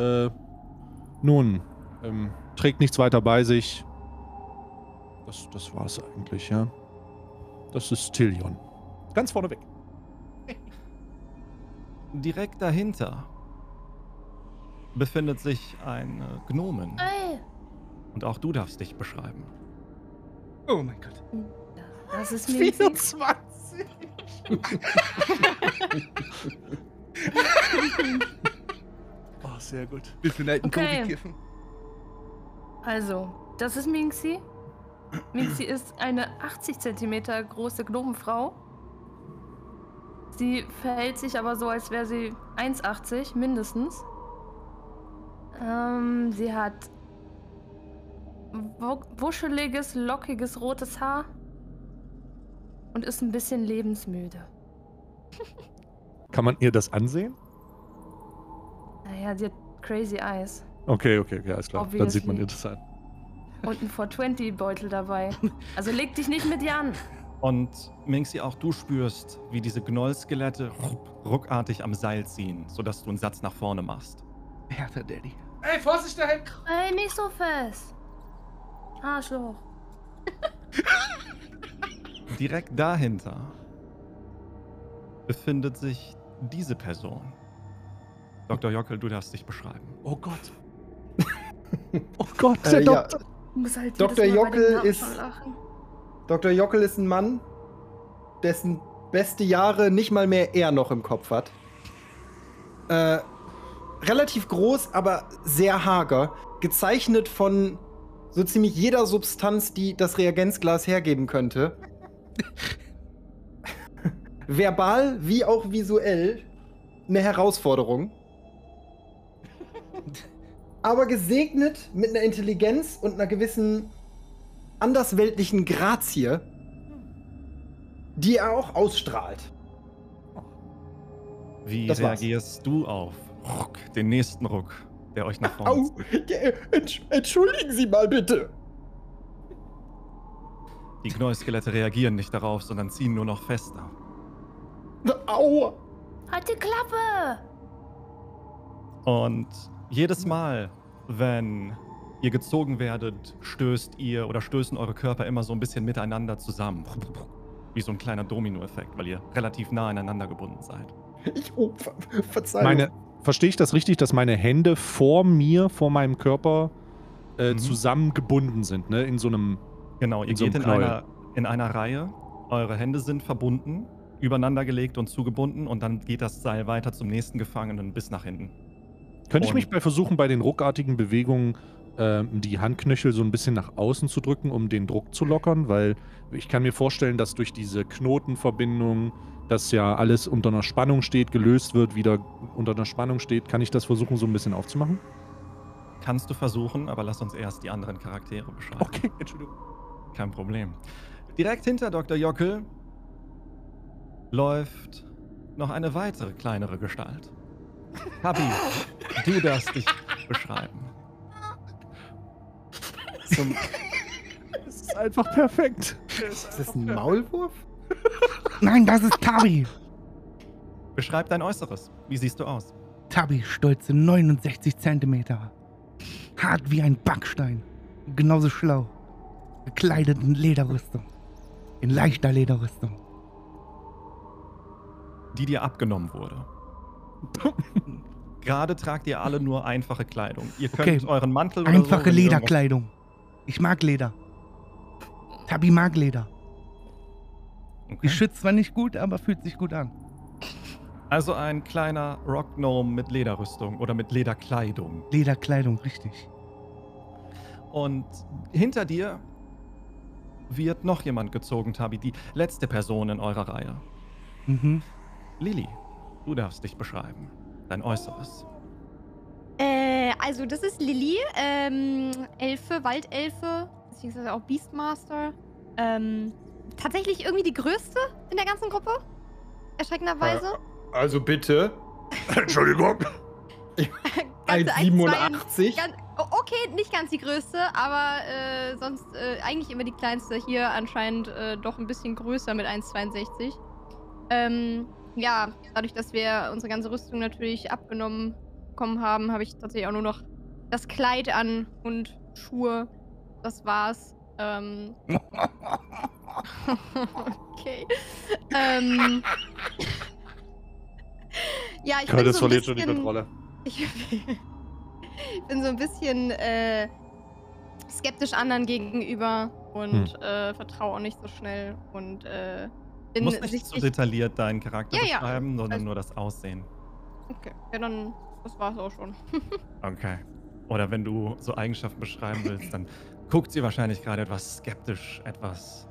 trägt nichts weiter bei sich. Das war's eigentlich, ja. Das ist Tillion. Ganz vorneweg. Direkt dahinter befindet sich eine Gnomen. Ey, Und auch du darfst dich beschreiben. Oh mein Gott. das ist Minxi. 24. Oh, sehr gut. Bisschen alten Okay. Tobi kiffen. Also, das ist Minxi. Minxi ist eine 80 cm große Gnomenfrau. Sie verhält sich aber so, als wäre sie 1,80 mindestens. Sie hat wuscheliges, lockiges, rotes Haar und ist ein bisschen lebensmüde. Kann man ihr das ansehen? Naja, sie hat crazy eyes Okay, alles klar. Dann sieht man ihr das an. und einen 420-Beutel dabei. Also leg dich nicht mit ihr an. Und Minxi, auch du spürst, wie diese Gnoll-Skelette ruckartig am Seil ziehen, sodass du einen Satz nach vorne machst. Härter Daddy. Ey, Vorsicht dahin! Ey, nicht so fest. Arschloch. Direkt dahinter befindet sich diese Person. Dr. Jockel, du darfst dich beschreiben. Oh Gott. Oh Gott, der Ja, Doktor. Ich muss halt Dr. jedes Mal bei dem Jockel Namen ist- schon lachen. Dr. Jockel ist ein Mann, dessen beste Jahre nicht mal mehr er noch im Kopf hat. Relativ groß, aber sehr hager. Gezeichnet von so ziemlich jeder Substanz, die das Reagenzglas hergeben könnte. Verbal wie auch visuell eine Herausforderung. Aber gesegnet mit einer Intelligenz und einer gewissen andersweltlichen Grazie, die er auch ausstrahlt. Wie Das war's. reagierst du auf Ruck, den nächsten Ruck, der euch nach vorne Au! zieht? Entschuldigen Sie mal bitte! Die Gnoll-Skelette reagieren nicht darauf, sondern ziehen nur noch fester. Au! Halt die Klappe! Und jedes Mal, wenn ihr gezogen werdet, stößen eure Körper immer so ein bisschen miteinander zusammen. Wie so ein kleiner Dominoeffekt, weil ihr relativ nah aneinander gebunden seid. Verzeihung. Verstehe ich das richtig, dass meine Hände vor meinem Körper zusammengebunden sind, ne? In so einem. Genau, ihr In so geht einem in einer Reihe, eure Hände sind verbunden, übereinander gelegt und zugebunden und dann geht das Seil weiter zum nächsten Gefangenen bis nach hinten. Könnte ich mich Und- bei den ruckartigen Bewegungen die Handknöchel so ein bisschen nach außen zu drücken, um den Druck zu lockern? Weil ich kann mir vorstellen, dass durch diese Knotenverbindung, dass ja alles unter einer Spannung steht, gelöst wird, wieder unter einer Spannung steht. Kann ich das versuchen, so ein bisschen aufzumachen? Kannst du versuchen, aber lass uns erst die anderen Charaktere beschreiben. Okay, Entschuldigung. Kein Problem. Direkt hinter Dr. Jockel läuft noch eine weitere kleinere Gestalt. Kabi, du darfst dich beschreiben. Das ist einfach perfekt. Ist das ein Maulwurf? Nein, das ist Tabi. Beschreib dein Äußeres. Wie siehst du aus? Tabi, stolze 69 Zentimeter. Hart wie ein Backstein. Genauso schlau. Gekleidet in Lederrüstung. In leichter Lederrüstung. Die dir abgenommen wurde. Gerade tragt ihr alle nur einfache Kleidung. Ihr könnt Okay. euren Mantel oder Einfache so, wenn ihr Lederkleidung. Ich mag Leder. Tabi mag Leder. Okay. Die schützt zwar nicht gut, aber fühlt sich gut an. Also ein kleiner Rock Gnome mit Lederrüstung oder mit Lederkleidung. Lederkleidung, richtig. Und hinter dir wird noch jemand gezogen, Tabi. Die letzte Person in eurer Reihe. Mhm. Lili, du darfst dich beschreiben. Dein Äußeres. Also das ist Lili, Elfe, Waldelfe, beziehungsweise auch Beastmaster. Tatsächlich irgendwie die größte in der ganzen Gruppe. Erschreckenderweise. Also bitte. Entschuldigung. Ganze 1,87. Okay, nicht ganz die größte, aber sonst eigentlich immer die kleinste. Hier anscheinend doch ein bisschen größer mit 1,62. Ja, dadurch, dass wir unsere ganze Rüstung natürlich abgenommen bekommen haben, habe ich tatsächlich auch nur noch das Kleid an und Schuhe. Das war's. Okay. Ja, ich bin Das so ein verliert schon die bisschen... Kontrolle. Ich bin so ein bisschen skeptisch anderen gegenüber und vertraue auch nicht so schnell und Du bin musst nicht so detailliert deinen Charakter Ja, ja. beschreiben, sondern Also- nur das Aussehen. Okay, ja dann, das war's auch schon. Okay. Oder wenn du so Eigenschaften beschreiben willst, dann guckt sie wahrscheinlich gerade etwas skeptisch, etwas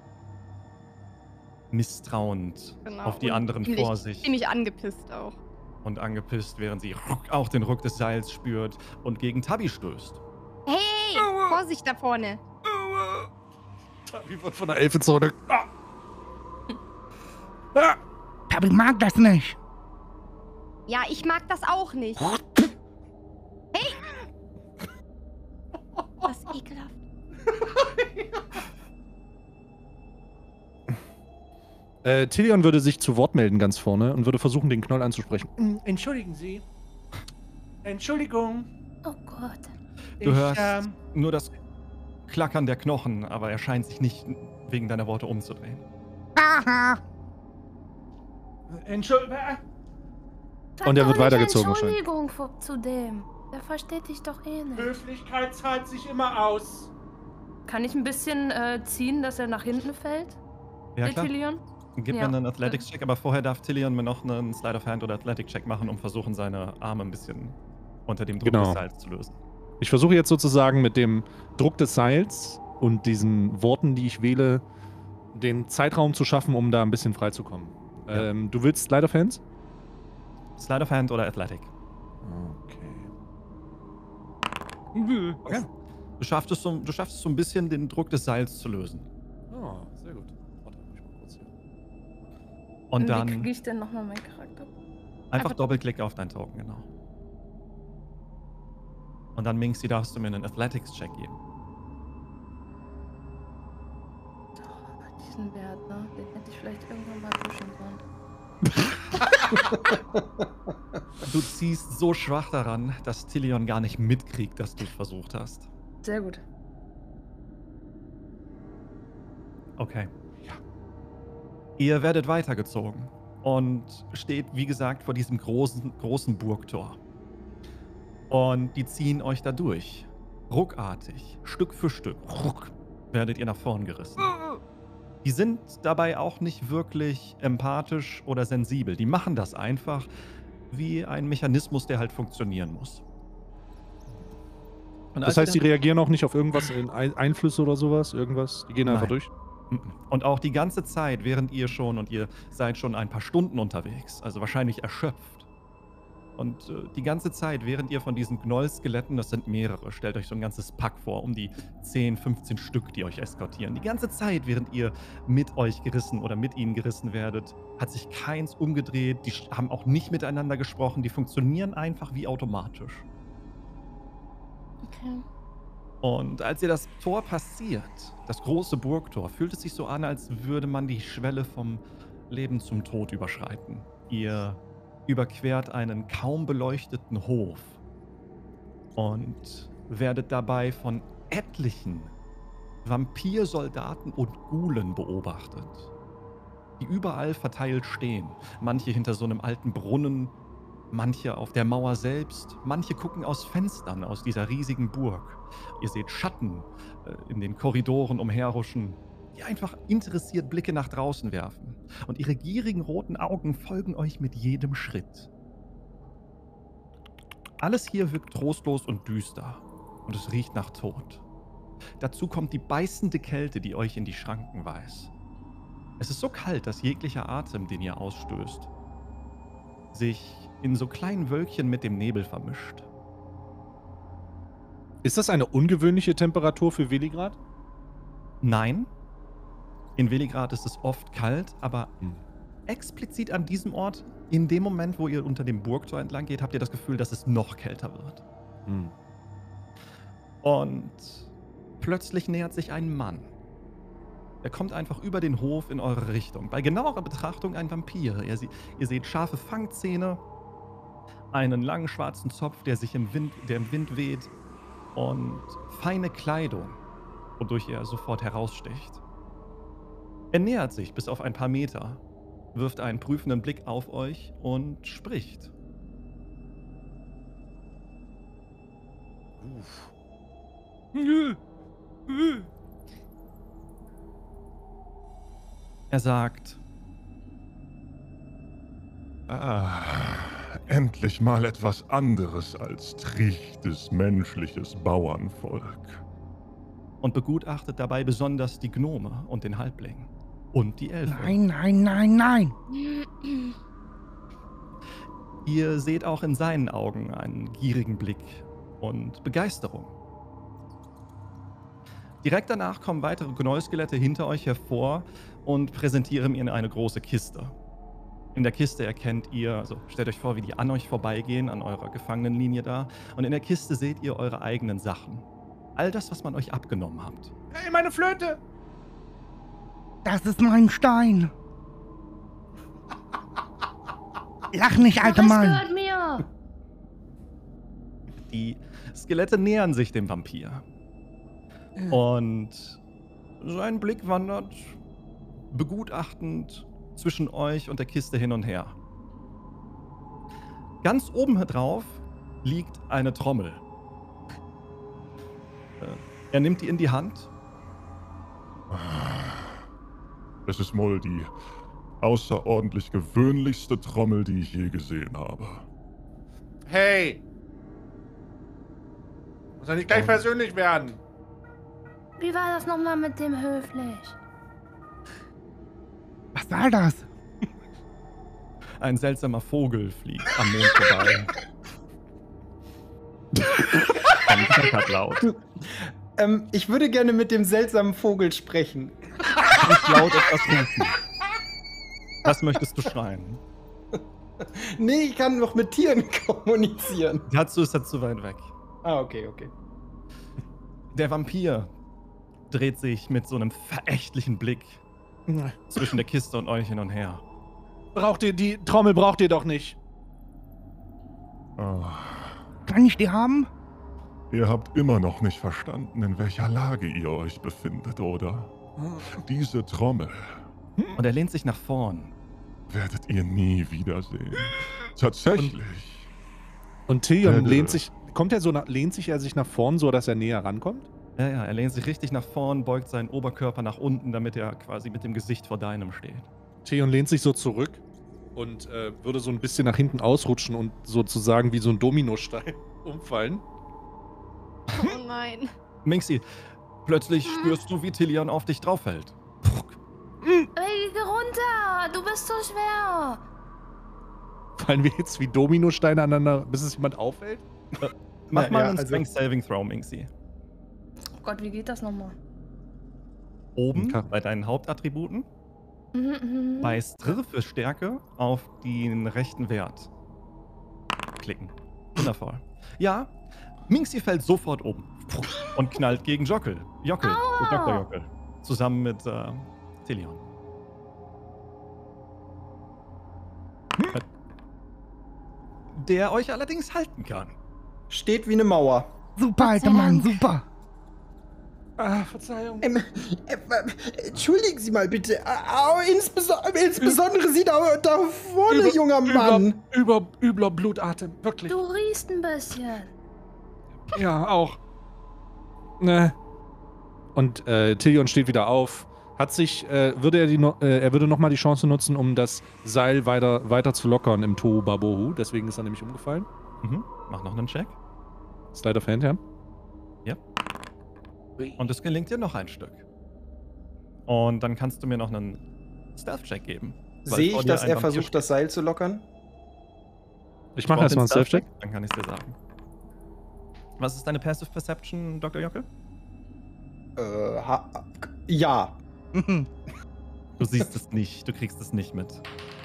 misstrauend Genau. auf die und anderen vor sich Ziemlich angepisst auch. und angepisst, während sie auch den Ruck des Seils spürt und gegen Tabi stößt. Hey, Vorsicht da vorne. Tabi wird von der Elfe zurück. Tabi mag das nicht. Ja, ich mag das auch nicht. Hey! Das ist ekelhaft. Tillion würde sich zu Wort melden ganz vorne und würde versuchen, den Knoll anzusprechen. Entschuldigen Sie. Entschuldigung. Oh Gott. Du hörst nur das Klackern der Knochen, aber er scheint sich nicht wegen deiner Worte umzudrehen. Aha. Entschuldigung. Sag Und er doch wird nicht weitergezogen Entschuldigung zu dem. Der versteht dich doch eh nicht. Höflichkeit zahlt sich immer aus. Kann ich ein bisschen ziehen, dass er nach hinten fällt? Ja, Der klar. Tillion? Gib mir Ja. einen Athletics-Check, aber vorher darf Tillion mir noch einen Slide of Hand oder Athletic-Check machen, um versuchen, seine Arme ein bisschen unter dem Druck Genau. des Seils zu lösen. Ich versuche jetzt sozusagen mit dem Druck des Seils und diesen Worten, die ich wähle, den Zeitraum zu schaffen, um da ein bisschen freizukommen. Ja. Du willst Slide of Hands? Slide of Hand oder Athletic. Okay. Okay. Du schaffst es so ein bisschen, den Druck des Seils zu lösen. Oh, sehr gut. Warte, ich mal kurz hier. Und Wie dann kriege ich denn nochmal meinen Charakter? einfach Doppelklick auf deinen Token, genau. Und dann, Minxie, darfst du mir einen Athletics-Check geben. Diesen Wert, ne? Den hätte ich vielleicht irgendwann mal pushen sollen. Du ziehst so schwach daran, dass Tillion gar nicht mitkriegt, dass du es versucht hast. Sehr gut. Okay. Ja. Ihr werdet weitergezogen und steht, wie gesagt, vor diesem großen Burgtor. Und die ziehen euch da durch. Ruckartig, Stück für Stück, ruck, werdet ihr nach vorn gerissen. Die sind dabei auch nicht wirklich empathisch oder sensibel. Die machen das einfach wie ein Mechanismus, der halt funktionieren muss. Und Das heißt, die reagieren auch nicht auf irgendwas, Einflüsse oder sowas? Irgendwas? Die gehen einfach Nein. durch? Und auch die ganze Zeit, während ihr seid schon ein paar Stunden unterwegs, also wahrscheinlich erschöpft. Und die ganze Zeit, während ihr von diesen Gnoll-Skeletten, das sind mehrere, stellt euch so ein ganzes Pack vor, um die 10, 15 Stück, die euch eskortieren. Die ganze Zeit, während ihr mit euch gerissen oder mit ihnen gerissen werdet, hat sich keins umgedreht, die haben auch nicht miteinander gesprochen, die funktionieren einfach wie automatisch. Okay. Und als ihr das Tor passiert, das große Burgtor, fühlt es sich so an, als würde man die Schwelle vom Leben zum Tod überschreiten. Ihr überquert einen kaum beleuchteten Hof und werdet dabei von etlichen Vampirsoldaten und Ghoulen beobachtet, die überall verteilt stehen. Manche hinter so einem alten Brunnen, manche auf der Mauer selbst, manche gucken aus Fenstern aus dieser riesigen Burg. Ihr seht Schatten in den Korridoren umherhuschen, die einfach interessiert Blicke nach draußen werfen. Und ihre gierigen roten Augen folgen euch mit jedem Schritt. Alles hier wirkt trostlos und düster und es riecht nach Tod. Dazu kommt die beißende Kälte, die euch in die Schranken weist. Es ist so kalt, dass jeglicher Atem, den ihr ausstößt, sich in so kleinen Wölkchen mit dem Nebel vermischt. Ist das eine ungewöhnliche Temperatur für Veligrad? Nein, in Veligrad ist es oft kalt, aber explizit an diesem Ort, in dem Moment, wo ihr unter dem Burgtor entlang geht, habt ihr das Gefühl, dass es noch kälter wird. Und plötzlich nähert sich ein Mann. Er kommt einfach über den Hof in eure Richtung. Bei genauerer Betrachtung ein Vampir. Ihr seht scharfe Fangzähne, einen langen schwarzen Zopf, der im Wind weht, und feine Kleidung, wodurch er sofort heraussticht. Er nähert sich bis auf ein paar Meter, wirft einen prüfenden Blick auf euch und spricht. Er sagt: Endlich mal etwas anderes als triechtes menschliches Bauernvolk. Und begutachtet dabei besonders die Gnome und den Halbling. Und die Elfe. Nein, nein, nein, nein. Ihr seht auch in seinen Augen einen gierigen Blick und Begeisterung. Direkt danach kommen weitere Gnoll-Skelette hinter euch hervor und präsentieren ihnen eine große Kiste. In der Kiste erkennt ihr, also stellt euch vor, wie die an euch vorbeigehen, an eurer Gefangenenlinie da. Und in der Kiste seht ihr eure eigenen Sachen. All das, was man euch abgenommen hat. Hey, meine Flöte! Das ist mein Stein. Lach nicht, alter Das Mann. gehört mir. Die Skelette nähern sich dem Vampir. Und sein Blick wandert begutachtend zwischen euch und der Kiste hin und her. Ganz oben drauf liegt eine Trommel. Er nimmt die in die Hand. Es ist wohl die außerordentlich gewöhnlichste Trommel, die ich je gesehen habe. Hey! Muss ja nicht gleich persönlich werden. Wie war das nochmal mit dem höflich? Was war das? Ein seltsamer Vogel fliegt am Mond vorbei. Und klappert laut. Ich würde gerne mit dem seltsamen Vogel sprechen. Nicht laut etwas rufen. Was möchtest du schreien? Nee, ich kann noch mit Tieren kommunizieren. Dazu ist er zu weit weg. Ah, okay. Der Vampir dreht sich mit so einem verächtlichen Blick zwischen der Kiste und euch hin und her. Die Trommel braucht ihr doch nicht. Kann ich die haben? Ihr habt immer noch nicht verstanden, in welcher Lage ihr euch befindet, oder? Diese Trommel Und er lehnt sich nach vorn. werdet ihr nie wiedersehen. Tatsächlich. Und Tillion Werde- lehnt sich er sich nach vorn, so dass er näher rankommt? Ja, er lehnt sich richtig nach vorn, beugt seinen Oberkörper nach unten, damit er quasi mit dem Gesicht vor deinem steht. Tillion lehnt sich so zurück und würde so ein bisschen nach hinten ausrutschen und sozusagen wie so ein Dominostein umfallen. Oh nein. Minxie, plötzlich spürst du, wie Tillion auf dich drauf fällt. Ey, geh runter! Du bist so schwer! Fallen wir jetzt wie Dominosteine aneinander, bis es jemand auffällt? Mach mal ja, einen also- Strength Saving Throw, Minxie. Oh Gott, wie geht das nochmal? Oben Okay. bei deinen Hauptattributen Mhm. bei Str für Stärke auf den rechten Wert klicken. Wundervoll. Ja, Minxie fällt sofort um und knallt gegen Jockel. Dr. Jockel. Zusammen mit Tillion. Der euch allerdings halten kann. Steht wie eine Mauer. Super, alter Mann, super. Verzeihung. Entschuldigen Sie mal bitte. Insbesondere Sie da vorne, junger Mann. Übler Blutatem, wirklich. Du riechst ein bisschen. Ja, auch. Ne. Und Tillion steht wieder auf. Er würde nochmal die Chance nutzen, um das Seil weiter zu lockern im Tohuwabohu. Deswegen ist er nämlich umgefallen. Mhm. Mach noch einen Check. Slide of Hand, ja. Ja. Und es gelingt dir noch ein Stück. Und dann kannst du mir noch einen Stealth-Check geben. Sehe ich, dass er versucht, das Seil zu lockern? Ich mache erstmal einen Stealth-Check. Dann kann ich es dir sagen. Was ist deine Passive Perception, Dr. Jockel? Ja. Du siehst es nicht, du kriegst es nicht mit.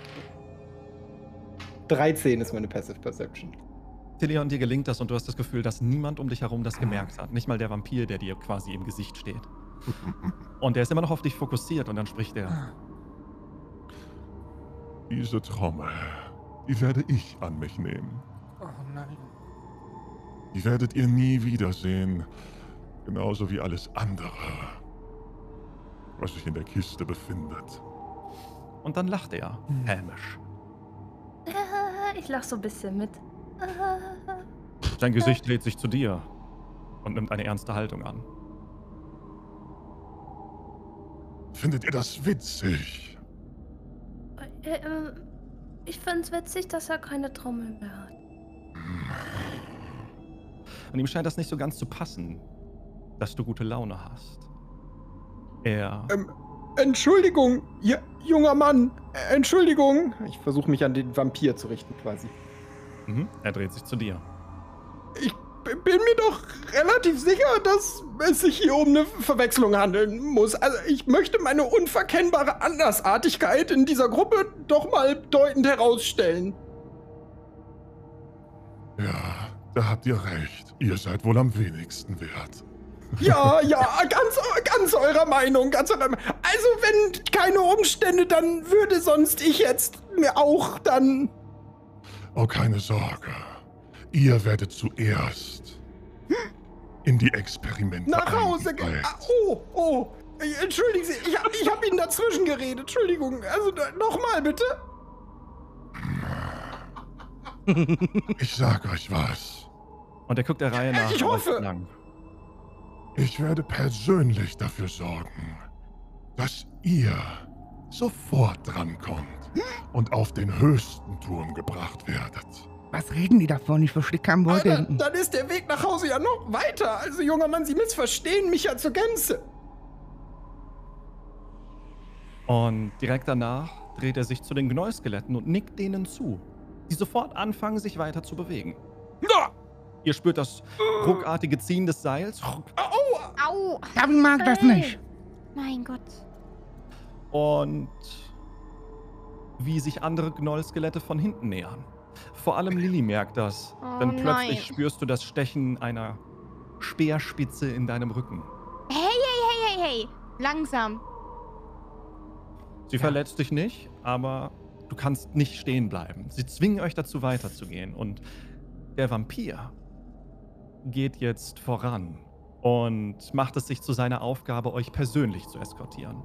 13 ist meine Passive Perception. Tillion, dir gelingt das und du hast das Gefühl, dass niemand um dich herum das gemerkt hat. Nicht mal der Vampir, der dir quasi im Gesicht steht. Und der ist immer noch auf dich fokussiert und dann spricht er. Diese Trommel, die werde ich an mich nehmen. Oh nein. Die werdet ihr nie wiedersehen. Genauso wie alles andere, was sich in der Kiste befindet. Und dann lacht er, hämisch. Ich lach so ein bisschen mit. Sein Gesicht dreht sich zu dir und nimmt eine ernste Haltung an. Findet ihr das witzig? Ich find's witzig, dass er keine Trommel mehr hat. Und ihm scheint das nicht so ganz zu passen, dass du gute Laune hast. Er... Entschuldigung, junger Mann. Entschuldigung. Ich versuche mich an den Vampir zu richten, quasi. Mhm, er dreht sich zu dir. Ich bin mir doch relativ sicher, dass es sich hier um eine Verwechslung handeln muss. Also ich möchte meine unverkennbare Andersartigkeit in dieser Gruppe doch mal deutend herausstellen. Ja, da habt ihr recht. Ihr seid wohl am wenigsten wert. Ja, ganz eurer Meinung, ganz eurer Meinung. Also wenn keine Umstände, dann würde sonst ich jetzt mir auch dann... Oh, keine Sorge. Ihr werdet zuerst in die Experimente Nach Hause eingeteilt. Oh. Entschuldigen Sie, ich hab Ihnen dazwischen geredet. Entschuldigung. Also nochmal bitte. Ich sag euch was. Und er guckt der Reihe nach. Ich hoffe. Lang. Ich werde persönlich dafür sorgen, dass ihr sofort drankommt und auf den höchsten Turm gebracht werdet. Was reden die davon? Ich verstehe kein Wort. Dann ist der Weg nach Hause ja noch weiter. Also, junger Mann, Sie missverstehen mich ja zur Gänze. Und direkt danach dreht er sich zu den Gnoll-Skeletten und nickt denen zu, die sofort anfangen, sich weiter zu bewegen. Ihr spürt das ruckartige Ziehen des Seils. Au! Gabi mag das nicht. Mein Gott. Und wie sich andere Gnoll-Skelette von hinten nähern. Vor allem Lilly merkt das, denn plötzlich nein. spürst du das Stechen einer Speerspitze in deinem Rücken. Hey! Langsam. Sie verletzt dich nicht, aber du kannst nicht stehen bleiben. Sie zwingen euch dazu, weiterzugehen. Und der Vampir geht jetzt voran und macht es sich zu seiner Aufgabe, euch persönlich zu eskortieren.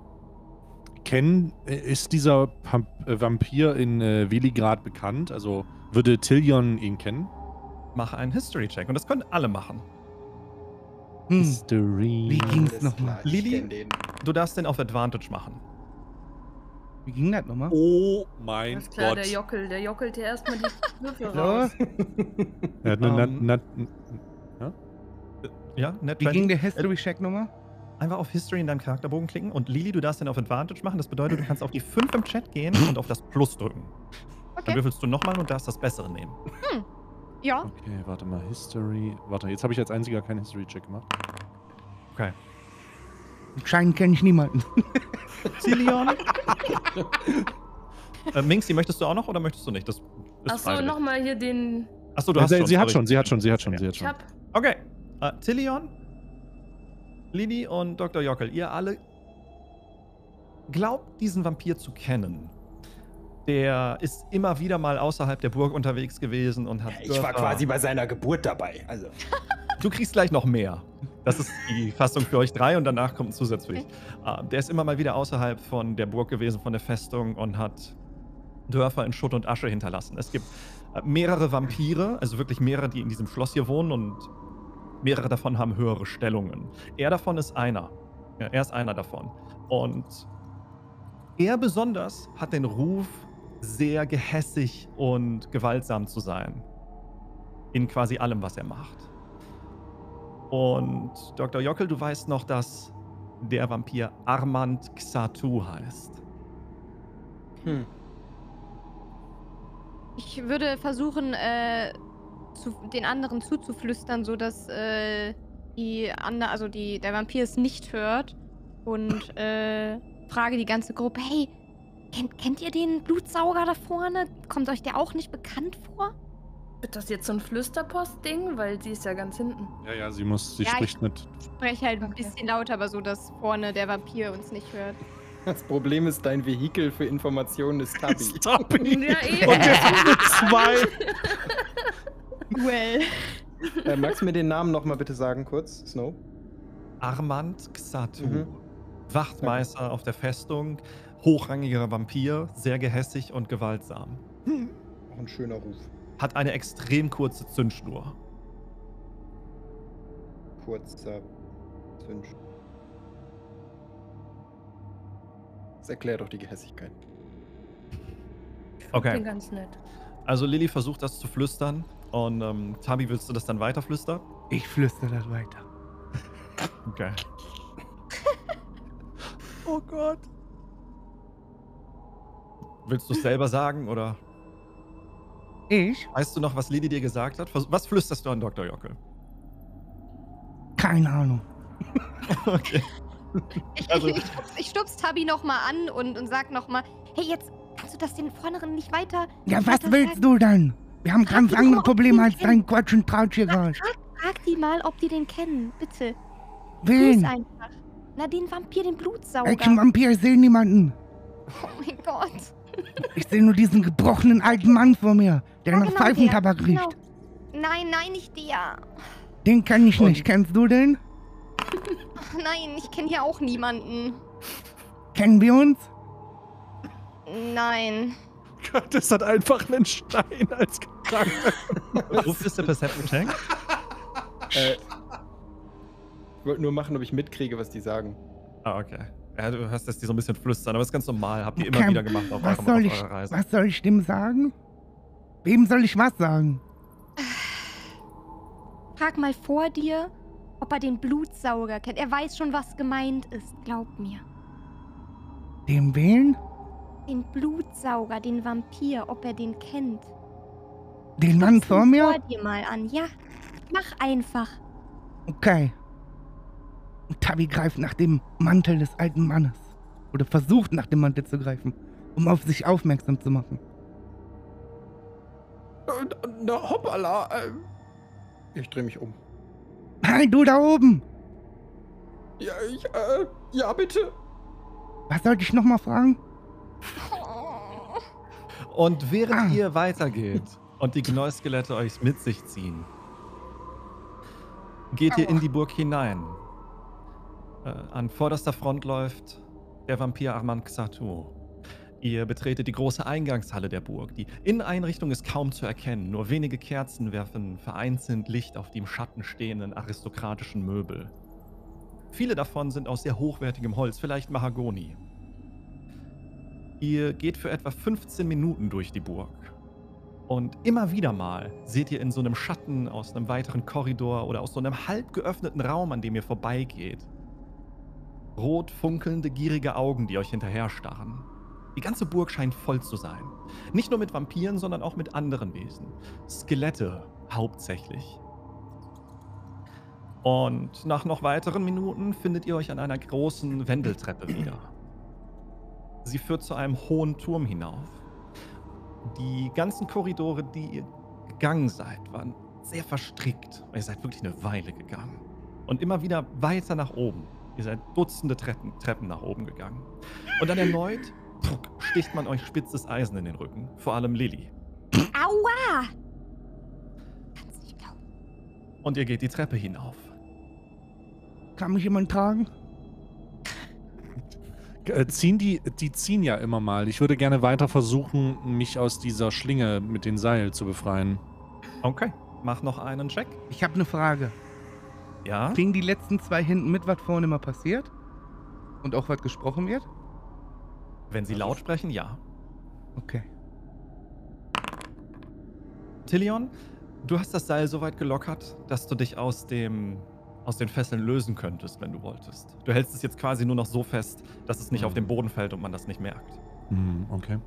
Ist dieser Vampir in Veligrad bekannt? Also würde Tillion ihn kennen? Mach einen History-Check und das können alle machen. History. Wie ging's nochmal? Lilly, du darfst den auf Advantage machen. Wie ging das nochmal? Oh mein Alles klar, Gott. der jockelt hier erstmal die Würfel So, raus. Er hat Ja, net wie 20. ging der History-Check nochmal? Einfach auf History in deinem Charakterbogen klicken und Lilly, du darfst den auf Advantage machen. Das bedeutet, du kannst auf die 5 im Chat gehen und auf das Plus drücken. Dann Okay. würfelst du nochmal und darfst das Bessere nehmen. Ja. Okay, warte mal. History. Warte, jetzt habe ich als einziger keinen History-Check gemacht. Okay. Anscheinend kenne ich niemanden. Tillion? Minxi, möchtest du auch noch oder möchtest du nicht? Das ist Achso, freiwillig. nochmal hier den. Achso, du hast schon. Sie hat sorry. schon. Ich hab. Okay. Tillion, Lilly und Dr. Jockel, ihr alle glaubt, diesen Vampir zu kennen. Der ist immer wieder mal außerhalb der Burg unterwegs gewesen und hat. Ich war quasi bei seiner Geburt dabei. Also. Du kriegst gleich noch mehr. Das ist die Fassung für euch 3 und danach kommt ein zusätzlich. Der ist immer mal wieder außerhalb von der Burg gewesen, von der Festung und hat Dörfer in Schutt und Asche hinterlassen. Es gibt mehrere Vampire, also wirklich mehrere, die in diesem Schloss hier wohnen und mehrere davon haben höhere Stellungen. Er davon ist einer. Ja, er ist einer davon. Und er besonders hat den Ruf, sehr gehässig und gewaltsam zu sein. In quasi allem, was er macht. Und Dr. Jockel, du weißt noch, dass der Vampir Armand Xatu heißt. Ich würde versuchen, den anderen zuzuflüstern, sodass der Vampir es nicht hört. Und frage die ganze Gruppe, hey, kennt ihr den Blutsauger da vorne? Kommt euch der auch nicht bekannt vor? Wird das jetzt so ein Flüsterpost-Ding? Weil sie ist ja ganz hinten. Ja, sie spricht mit. Ich spreche halt ein bisschen lauter, aber so, dass vorne der Vampir uns nicht hört. Das Problem ist, dein Vehikel für Informationen ist Tabi. Ja, eben. Und jetzt sind wir 2. Well. Magst du mir den Namen nochmal bitte sagen, kurz, Snow? Armand Xatu. Wachtmeister auf der Festung, hochrangiger Vampir, sehr gehässig und gewaltsam. Auch ein schöner Ruf. Hat eine extrem kurze Zündschnur. Kurzer Zündschnur. Das erklärt doch die Gehässigkeit. Okay. Klingt ganz nett. Also Lilly versucht das zu flüstern und Tabi, willst du das dann weiter flüstern? Ich flüstere das weiter. Okay. Oh Gott. Willst du es selber sagen oder Ich? weißt du noch, was Lilly dir gesagt hat? Was flüsterst du an Dr. Jockel? Keine Ahnung. Okay. Ich stups Tabi nochmal an und sag nochmal, hey, jetzt kannst du das den Vorneren nicht weiter... Ja, was willst du denn? Wir haben ganz andere Probleme als dein Quatsch und Tratsch hier gerade. Frag die mal, ob die den kennen, bitte. Wen? Grüß einfach. Na, den Vampir, den Blutsauger. Welchen Vampir? Ich sehe niemanden. Oh mein Gott. Ich sehe nur diesen gebrochenen alten Mann vor mir, der Ja, nach genau Pfeifentabak der, riecht. Genau. Nein, nicht der. Den kenn ich nicht. Kennst du den? Nein, ich kenne hier auch niemanden. Kennen wir uns? Nein. Gott, das hat einfach einen Stein als Charakter. Ruf ist der Perception Check? Ich wollte nur machen, ob ich mitkriege, was die sagen. Ah, okay. Ja, du hast das die so ein bisschen flüstern, aber das ist ganz normal. Habt ihr Okay, immer wieder gemacht auf eurer Reise. Was soll ich dem sagen? Wem soll ich was sagen? Frag mal vor dir, ob er den Blutsauger kennt. Er weiß schon, was gemeint ist. Glaub mir. Dem wen? Den Blutsauger, den Vampir, ob er den kennt. Den Mann vor mir? Vor dir mal an. Ja, mach einfach. Okay. Und Tabi greift nach dem Mantel des alten Mannes. Oder versucht nach dem Mantel zu greifen, um auf sich aufmerksam zu machen. Na, hoppala. Ich drehe mich um. Hey, du da oben! Ja, ja, bitte. Was sollte ich nochmal fragen? Und während ihr weitergeht und die Gnoll-Skelette euch mit sich ziehen, geht ihr in die Burg hinein. An vorderster Front läuft der Vampir Armand Xatu. Ihr betretet die große Eingangshalle der Burg. Die Inneneinrichtung ist kaum zu erkennen. Nur wenige Kerzen werfen vereinzelt Licht auf die im Schatten stehenden aristokratischen Möbel. Viele davon sind aus sehr hochwertigem Holz, vielleicht Mahagoni. Ihr geht für etwa 15 Minuten durch die Burg. Und immer wieder mal seht ihr in so einem Schatten aus einem weiteren Korridor oder aus so einem halb geöffneten Raum, an dem ihr vorbeigeht, rot funkelnde, gierige Augen, die euch hinterher starren. Die ganze Burg scheint voll zu sein. Nicht nur mit Vampiren, sondern auch mit anderen Wesen. Skelette hauptsächlich. Und nach noch weiteren Minuten findet ihr euch an einer großen Wendeltreppe wieder. Sie führt zu einem hohen Turm hinauf. Die ganzen Korridore, die ihr gegangen seid, waren sehr verstrickt. Ihr seid wirklich eine Weile gegangen. Und immer wieder weiter nach oben. Ihr seid Dutzende Treppen nach oben gegangen. Und dann erneut sticht man euch spitzes Eisen in den Rücken. Vor allem Lilly. Aua! Kannst nicht glauben. Und ihr geht die Treppe hinauf. Kann mich jemand tragen? Die ziehen ja immer mal. Ich würde gerne weiter versuchen, mich aus dieser Schlinge mit den Seil zu befreien. Okay, mach noch einen Check. Ich habe eine Frage. Ja? Kriegen die letzten 2 hinten mit, was vorne immer passiert? Und auch was gesprochen wird? Wenn sie laut sprechen, ja. Okay. Tillion, du hast das Seil so weit gelockert, dass du dich aus den Fesseln lösen könntest, wenn du wolltest. Du hältst es jetzt quasi nur noch so fest, dass es nicht auf den Boden fällt und man das nicht merkt. Okay.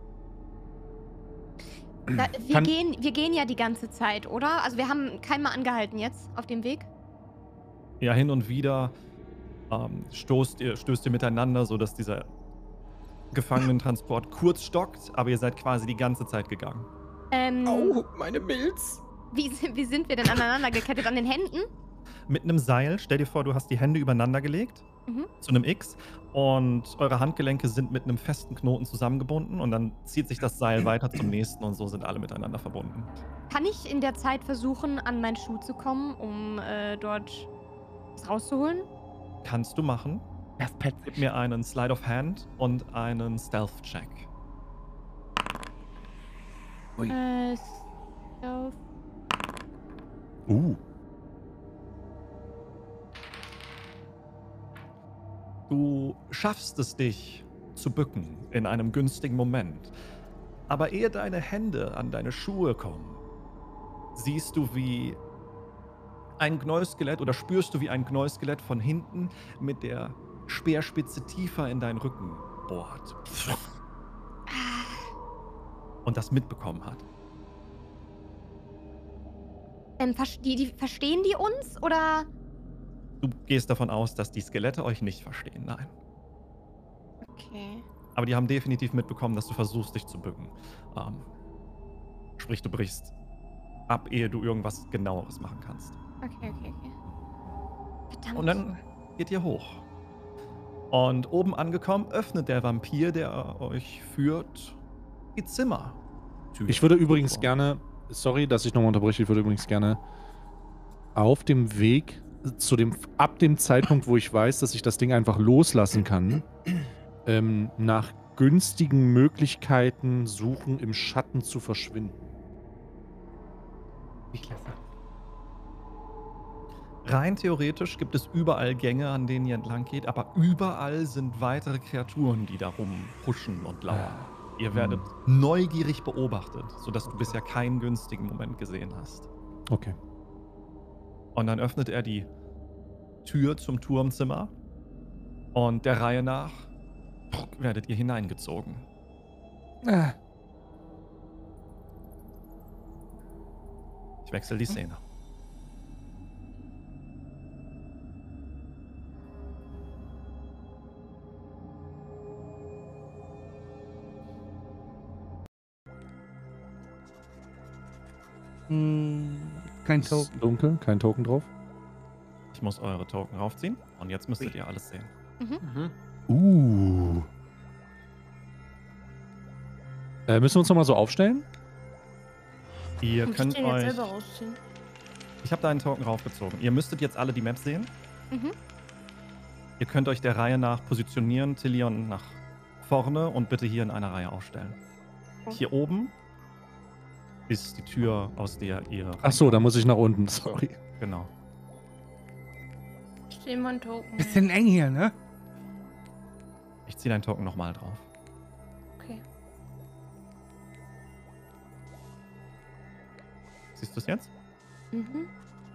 Wir gehen ja die ganze Zeit, oder? Also wir haben keinen mal angehalten jetzt auf dem Weg. Ja, hin und wieder stößt ihr miteinander, sodass dieser Gefangenentransport kurz stockt, aber ihr seid quasi die ganze Zeit gegangen. Au, meine Milz. Wie sind wir denn aneinander gekettet? An den Händen? Mit einem Seil, stell dir vor, du hast die Hände übereinander gelegt, zu einem X, und eure Handgelenke sind mit einem festen Knoten zusammengebunden und dann zieht sich das Seil weiter zum nächsten und so sind alle miteinander verbunden. Kann ich in der Zeit versuchen, an meinen Schuh zu kommen, um dort was rauszuholen? Kannst du machen. Das Pet. Gib mir einen Slide of Hand und einen Stealth-Check. Ui. Stealth. Du schaffst es, dich zu bücken in einem günstigen Moment. Aber ehe deine Hände an deine Schuhe kommen, siehst du, wie ein Gnoll-Skelett oder spürst du, wie ein Gnoll-Skelett von hinten mit der Speerspitze tiefer in deinen Rücken bohrt. Und das mitbekommen hat. Verstehen die uns, oder? Du gehst davon aus, dass die Skelette euch nicht verstehen, nein. Okay. Aber die haben definitiv mitbekommen, dass du versuchst, dich zu bücken. Sprich, du brichst ab, ehe du irgendwas Genaueres machen kannst. Okay. Verdammt. Und dann geht ihr hoch. Und oben angekommen, öffnet der Vampir, der euch führt, die Zimmer. Ich würde übrigens gerne, sorry, dass ich nochmal unterbreche, ich würde übrigens gerne auf dem Weg ab dem Zeitpunkt, wo ich weiß, dass ich das Ding einfach loslassen kann, nach günstigen Möglichkeiten suchen, im Schatten zu verschwinden. Wie klasse. Rein theoretisch gibt es überall Gänge, an denen ihr entlang geht, aber überall sind weitere Kreaturen, die da rumhuschen und lauern. Ihr werdet neugierig beobachtet, sodass du bisher keinen günstigen Moment gesehen hast. Okay. Und dann öffnet er die Tür zum Turmzimmer und der Reihe nach werdet ihr hineingezogen. Ich wechsle die Szene. Kein Token. Dunkel, kein Token drauf. Ich muss eure Token raufziehen und jetzt müsstet ihr alles sehen. Müssen wir uns nochmal so aufstellen? Ihr Muss ich könnt den jetzt euch... selber rausziehen? Ich habe da einen Token raufgezogen. Ihr müsstet jetzt alle die Map sehen. Ihr könnt euch der Reihe nach positionieren. Tillion nach vorne und bitte hier in einer Reihe aufstellen. Hier oben ist die Tür, aus der ihr... Achso, da muss ich nach unten, sorry. Genau. Ich stehe mein Token. Bisschen eng hier, ne? Ich ziehe deinen Token nochmal drauf. Okay. Siehst du es jetzt? Mhm.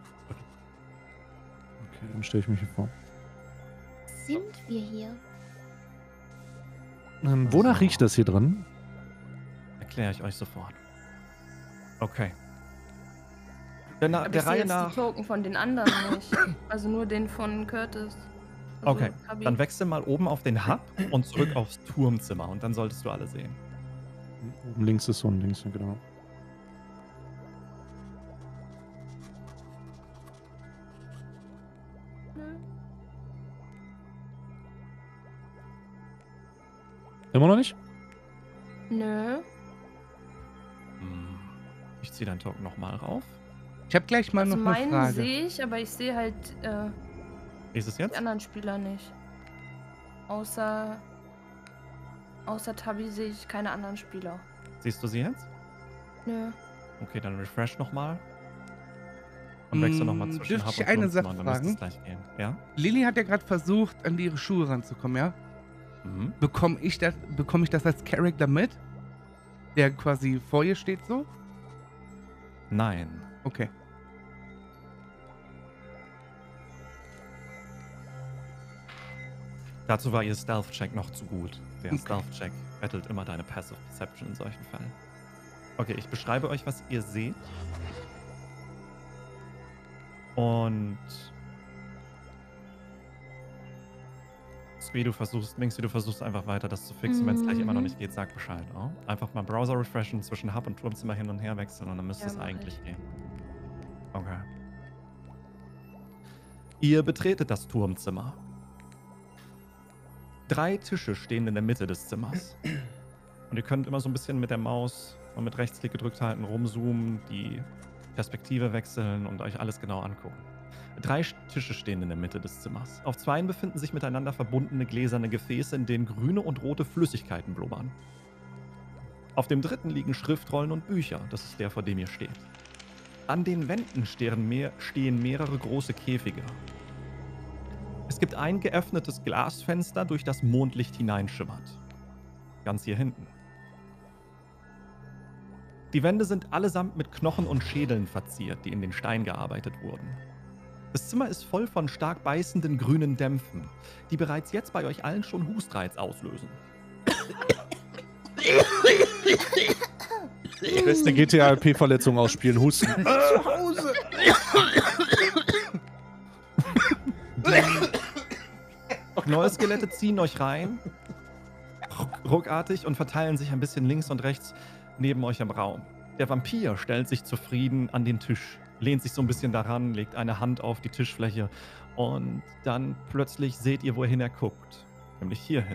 Okay, dann stelle ich mich hier vor. Sind wir hier? Wonach riecht das hier drin? Erkläre ich euch sofort. Okay. Der Aber ich sehe Reihe jetzt nach... die Token von den anderen nicht. Also nur den von Curtis. Also Okay, Kabi. dann wechsel mal oben auf den Hub und zurück aufs Turmzimmer und dann solltest du alle sehen. Oben links ist so ein Dings, ja, genau. Immer noch nicht? Nö. Ich ziehe deinen Token nochmal rauf. Ich habe gleich mal Also noch eine meinen Frage. sehe ich, aber ich sehe halt Ist es Die jetzt? anderen Spieler nicht. Außer Tabi sehe ich keine anderen Spieler. Siehst du sie jetzt? Nö. Okay, dann refresh nochmal. Und wechsel nochmal zwischen Dürfte Hub ich und eine Turmzimmer, Sache dann müsste es fragen? gleich gehen. Ja? Lilly hat ja gerade versucht, an ihre Schuhe ranzukommen, ja? Mhm. Bekomme ich das als Charakter mit? Der quasi vor ihr steht so? Nein. Okay. Dazu war ihr Stealth-Check noch zu gut. Der Okay. Stealth-Check battelt immer deine Passive Perception in solchen Fällen. Okay, ich beschreibe euch, was ihr seht. Und Minxie, du versuchst einfach weiter das zu fixen. Wenn es gleich immer noch nicht geht, sag Bescheid. Oh? Einfach mal Browser refreshen, zwischen Hub und Turmzimmer hin und her wechseln und dann müsste Ja, es mach eigentlich ich. gehen. Okay. Ihr betretet das Turmzimmer. 3 Tische stehen in der Mitte des Zimmers. Und ihr könnt immer so ein bisschen mit der Maus und mit Rechtsklick gedrückt halten, rumzoomen, die Perspektive wechseln und euch alles genau angucken. 3 Tische stehen in der Mitte des Zimmers. Auf 2 befinden sich miteinander verbundene gläserne Gefäße, in denen grüne und rote Flüssigkeiten blubbern. Auf dem 3. liegen Schriftrollen und Bücher. Das ist der, vor dem ihr steht. An den Wänden stehen mehrere große Käfige. Es gibt ein geöffnetes Glasfenster, durch das Mondlicht hineinschimmert. Ganz hier hinten. Die Wände sind allesamt mit Knochen und Schädeln verziert, die in den Stein gearbeitet wurden. Das Zimmer ist voll von stark beißenden grünen Dämpfen, die bereits jetzt bei euch allen schon Hustreiz auslösen. Beste GTA-RP-Verletzung ausspielen, Husten. Zu Hause. Gnoll-Skelette ziehen euch rein, ruckartig, und verteilen sich ein bisschen links und rechts neben euch im Raum. Der Vampir stellt sich zufrieden an den Tisch, lehnt sich so ein bisschen daran, legt eine Hand auf die Tischfläche und dann plötzlich seht ihr, wohin er guckt. Nämlich hierhin.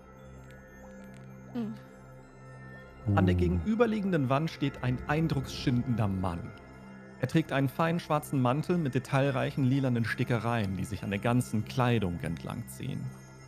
Hm. An der gegenüberliegenden Wand steht ein eindrucksschindender Mann. Er trägt einen feinen schwarzen Mantel mit detailreichen lilanen Stickereien, die sich an der ganzen Kleidung entlangziehen.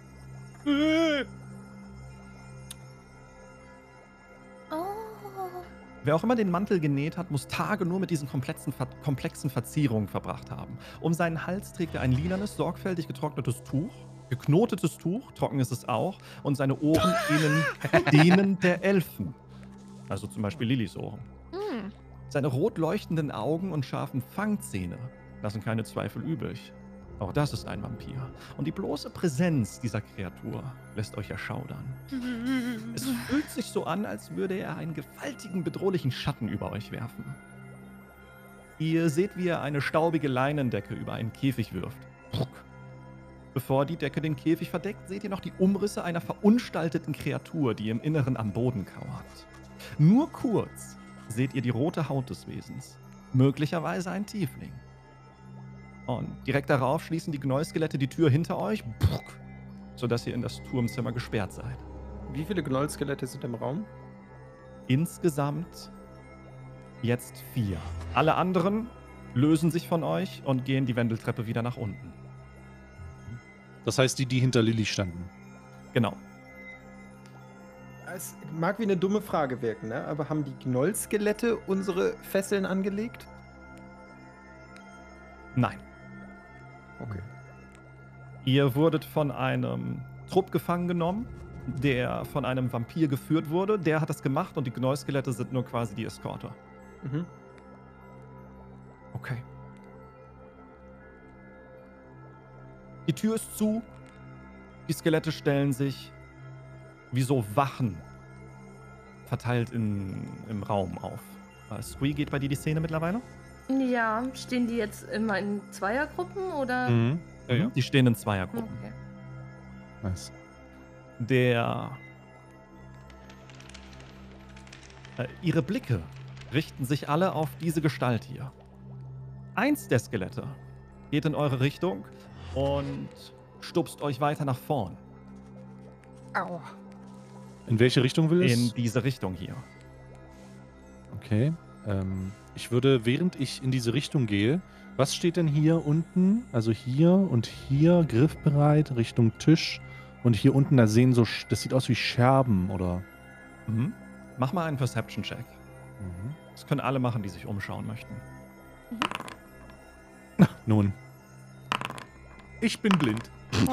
Oh. Wer auch immer den Mantel genäht hat, muss Tage nur mit diesen komplexen Verzierungen verbracht haben. Um seinen Hals trägt er ein lilanes, sorgfältig getrocknetes Tuch, geknotetes Tuch, trocken ist es auch, und seine Ohren ähneln denen der Elfen. Also zum Beispiel Lillys Ohren. Hm. Seine rot leuchtenden Augen und scharfen Fangzähne lassen keine Zweifel übrig. Auch das ist ein Vampir. Und die bloße Präsenz dieser Kreatur lässt euch erschaudern. Es fühlt sich so an, als würde er einen gewaltigen, bedrohlichen Schatten über euch werfen. Ihr seht, wie er eine staubige Leinendecke über einen Käfig wirft. Bevor die Decke den Käfig verdeckt, seht ihr noch die Umrisse einer verunstalteten Kreatur, die im Inneren am Boden kauert. Nur kurz seht ihr die rote Haut des Wesens. Möglicherweise ein Tiefling. Und direkt darauf schließen die Gnoll-Skelette die Tür hinter euch, sodass ihr in das Turmzimmer gesperrt seid. Wie viele Gnoll-Skelette sind im Raum? Insgesamt jetzt 4. Alle anderen lösen sich von euch und gehen die Wendeltreppe wieder nach unten. Das heißt, die hinter Lilly standen. Genau. Es mag wie eine dumme Frage wirken, ne? Aber haben die Gnoll-Skelette unsere Fesseln angelegt? Nein. Okay. Ihr wurdet von einem Trupp gefangen genommen, der von einem Vampir geführt wurde. Der hat das gemacht und die Gnoll-Skelette sind nur quasi die Eskorte. Mhm. Okay. Die Tür ist zu. Die Skelette stellen sich wie so Wachen verteilt im Raum auf. Squee, geht bei dir die Szene mittlerweile? Ja, stehen die jetzt immer in Zweiergruppen oder? Mhm. Ja, ja. Die stehen in Zweiergruppen. Okay. Nice. Ihre Blicke richten sich alle auf diese Gestalt hier. Eins der Skelette geht in eure Richtung und stupst euch weiter nach vorn. Aua. In welche Richtung will es? In diese Richtung hier. Okay. Ich würde, während ich in diese Richtung gehe, Was steht denn hier unten? Also hier und hier, griffbereit, Richtung Tisch. Und hier unten, das sieht aus wie Scherben, oder? Mhm. Mach mal einen Perception-Check. Das können alle machen, die sich umschauen möchten. Nun. Ich bin blind.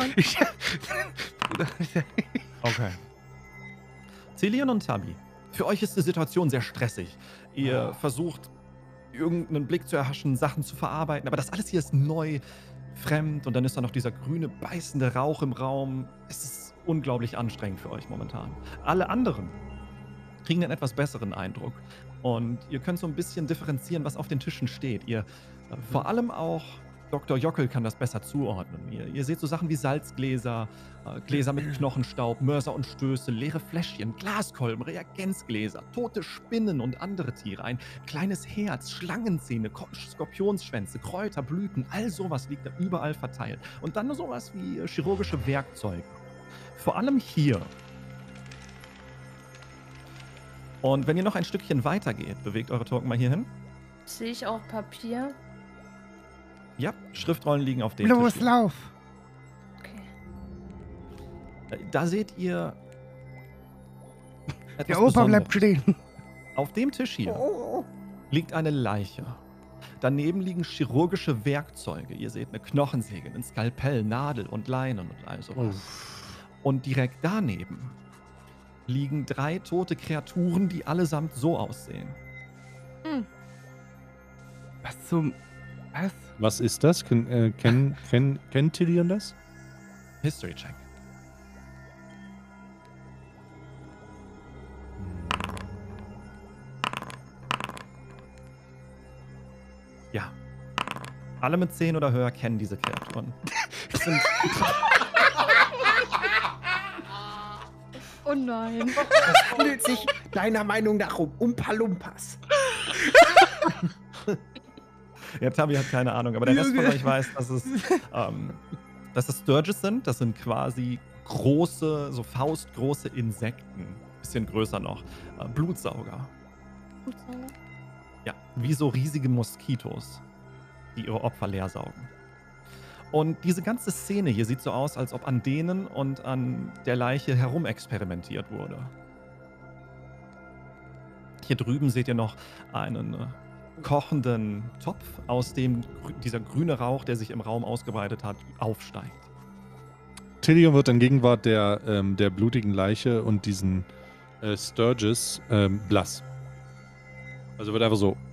Okay. Cillian und Tabi, für euch ist die Situation sehr stressig. Ihr versucht, irgendeinen Blick zu erhaschen, Sachen zu verarbeiten, aber das alles hier ist neu, fremd und dann ist da noch dieser grüne, beißende Rauch im Raum. Es ist unglaublich anstrengend für euch momentan. Alle anderen kriegen einen etwas besseren Eindruck und ihr könnt so ein bisschen differenzieren, was auf den Tischen steht. Vor allem auch Dr. Jockel kann das besser zuordnen. Ihr seht so Sachen wie Salzgläser, Gläser mit Knochenstaub, Mörser und Stöße, leere Fläschchen, Glaskolben, Reagenzgläser, tote Spinnen und andere Tiere, ein kleines Herz, Schlangenzähne, Skorpionsschwänze, Kräuter, Blüten, all sowas liegt da überall verteilt. Und dann nur sowas wie chirurgische Werkzeuge. Vor allem hier. Und wenn ihr noch ein Stückchen weitergeht, bewegt eure Token mal hier hin. Sehe ich auch Papier? Ja, Schriftrollen liegen auf dem Tisch. Los, lauf! Okay. Da seht ihr etwas Der Opa bleibt Besonderes. stehen. Auf dem Tisch hier liegt eine Leiche. Daneben liegen chirurgische Werkzeuge. Ihr seht eine Knochensäge, ein Skalpell, Nadel und Leinen und all sowas. Und direkt daneben liegen 3 tote Kreaturen, die allesamt so aussehen. Was zum... Was? Was ist das? Kennt Cillian das? History Check. Ja. Alle mit 10 oder höher kennen diese Kreaturen. Das sind Oh nein. Es handelt sich deiner Meinung nach um Umpa-Lumpas. Ja, Tabi hat keine Ahnung, aber der Rest von euch weiß, dass es Sturges sind. Das sind quasi große, so faustgroße Insekten. Bisschen größer noch. Blutsauger. Blutsauger? Ja, wie so riesige Moskitos, die ihre Opfer leersaugen. Und diese ganze Szene hier sieht so aus, als ob an denen und an der Leiche herumexperimentiert wurde. Hier drüben seht ihr noch einen kochenden Topf, aus dem dieser grüne Rauch, der sich im Raum ausgebreitet hat, aufsteigt. Cillian wird in Gegenwart der blutigen Leiche und diesen Sturges blass. Also wird einfach so.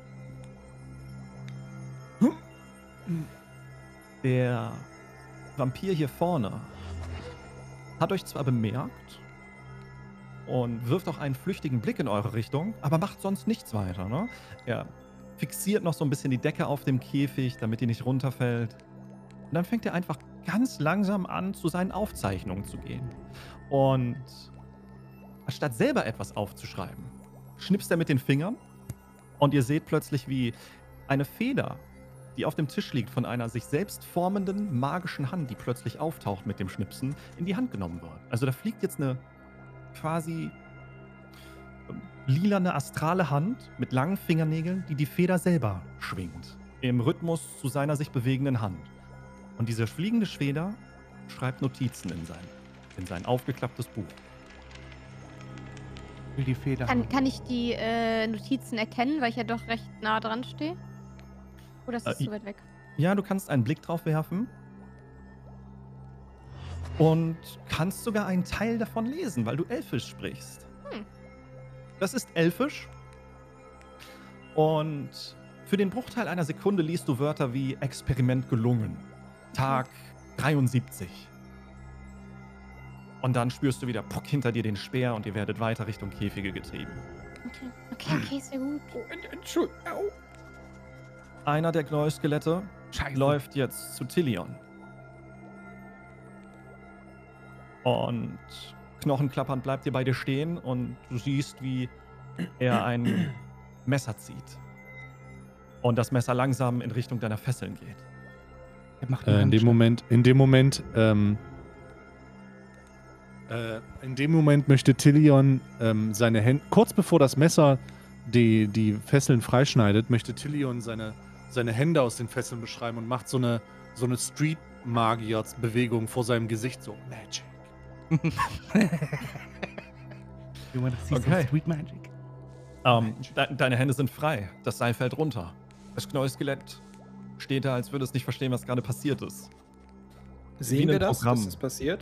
Der Vampir hier vorne hat euch zwar bemerkt und wirft auch einen flüchtigen Blick in eure Richtung, aber macht sonst nichts weiter, ne? Er fixiert noch so ein bisschen die Decke auf dem Käfig, damit die nicht runterfällt. Und dann fängt er einfach ganz langsam an, zu seinen Aufzeichnungen zu gehen. Und anstatt selber etwas aufzuschreiben, schnipst er mit den Fingern und ihr seht plötzlich, wie eine Feder, die auf dem Tisch liegt, von einer sich selbst formenden magischen Hand, die plötzlich auftaucht mit dem Schnipsen, in die Hand genommen wird. Also da fliegt jetzt eine quasi lilane astrale Hand mit langen Fingernägeln, die die Feder selber schwingt. Im Rhythmus zu seiner sich bewegenden Hand. Und diese fliegende Feder schreibt Notizen in sein aufgeklapptes Buch. Will die Feder. Kann ich die Notizen erkennen, weil ich ja doch recht nah dran stehe? Oder ist das zu weit weg? Ja, du kannst einen Blick drauf werfen. Und kannst sogar einen Teil davon lesen, weil du Elfisch sprichst. Das ist Elfisch. Und für den Bruchteil einer Sekunde liest du Wörter wie Experiment gelungen. Tag 73. Und dann spürst du wieder Puck hinter dir den Speer und ihr werdet weiter Richtung Käfige getrieben. Okay, sehr gut. Entschuldigung. Einer der Gnoll-Skelette läuft jetzt zu Cillian. Und knochenklappernd bleibt ihr beide stehen und du siehst, wie er ein Messer zieht. Und das Messer langsam in Richtung deiner Fesseln geht. In dem Moment möchte Cillian seine Hände, kurz bevor das Messer die Fesseln freischneidet, möchte Cillian seine seine Hände aus den Fesseln beschreiben und macht so eine Street-Magier-Bewegung vor seinem Gesicht, so Magic. You wanna see Okay. some sweet magic? Deine Hände sind frei. Das Seil fällt runter. Das Knoll-Skelett steht da, als würde es nicht verstehen, was gerade passiert ist. Sehen Wie wir ein das, Programm. dass das passiert?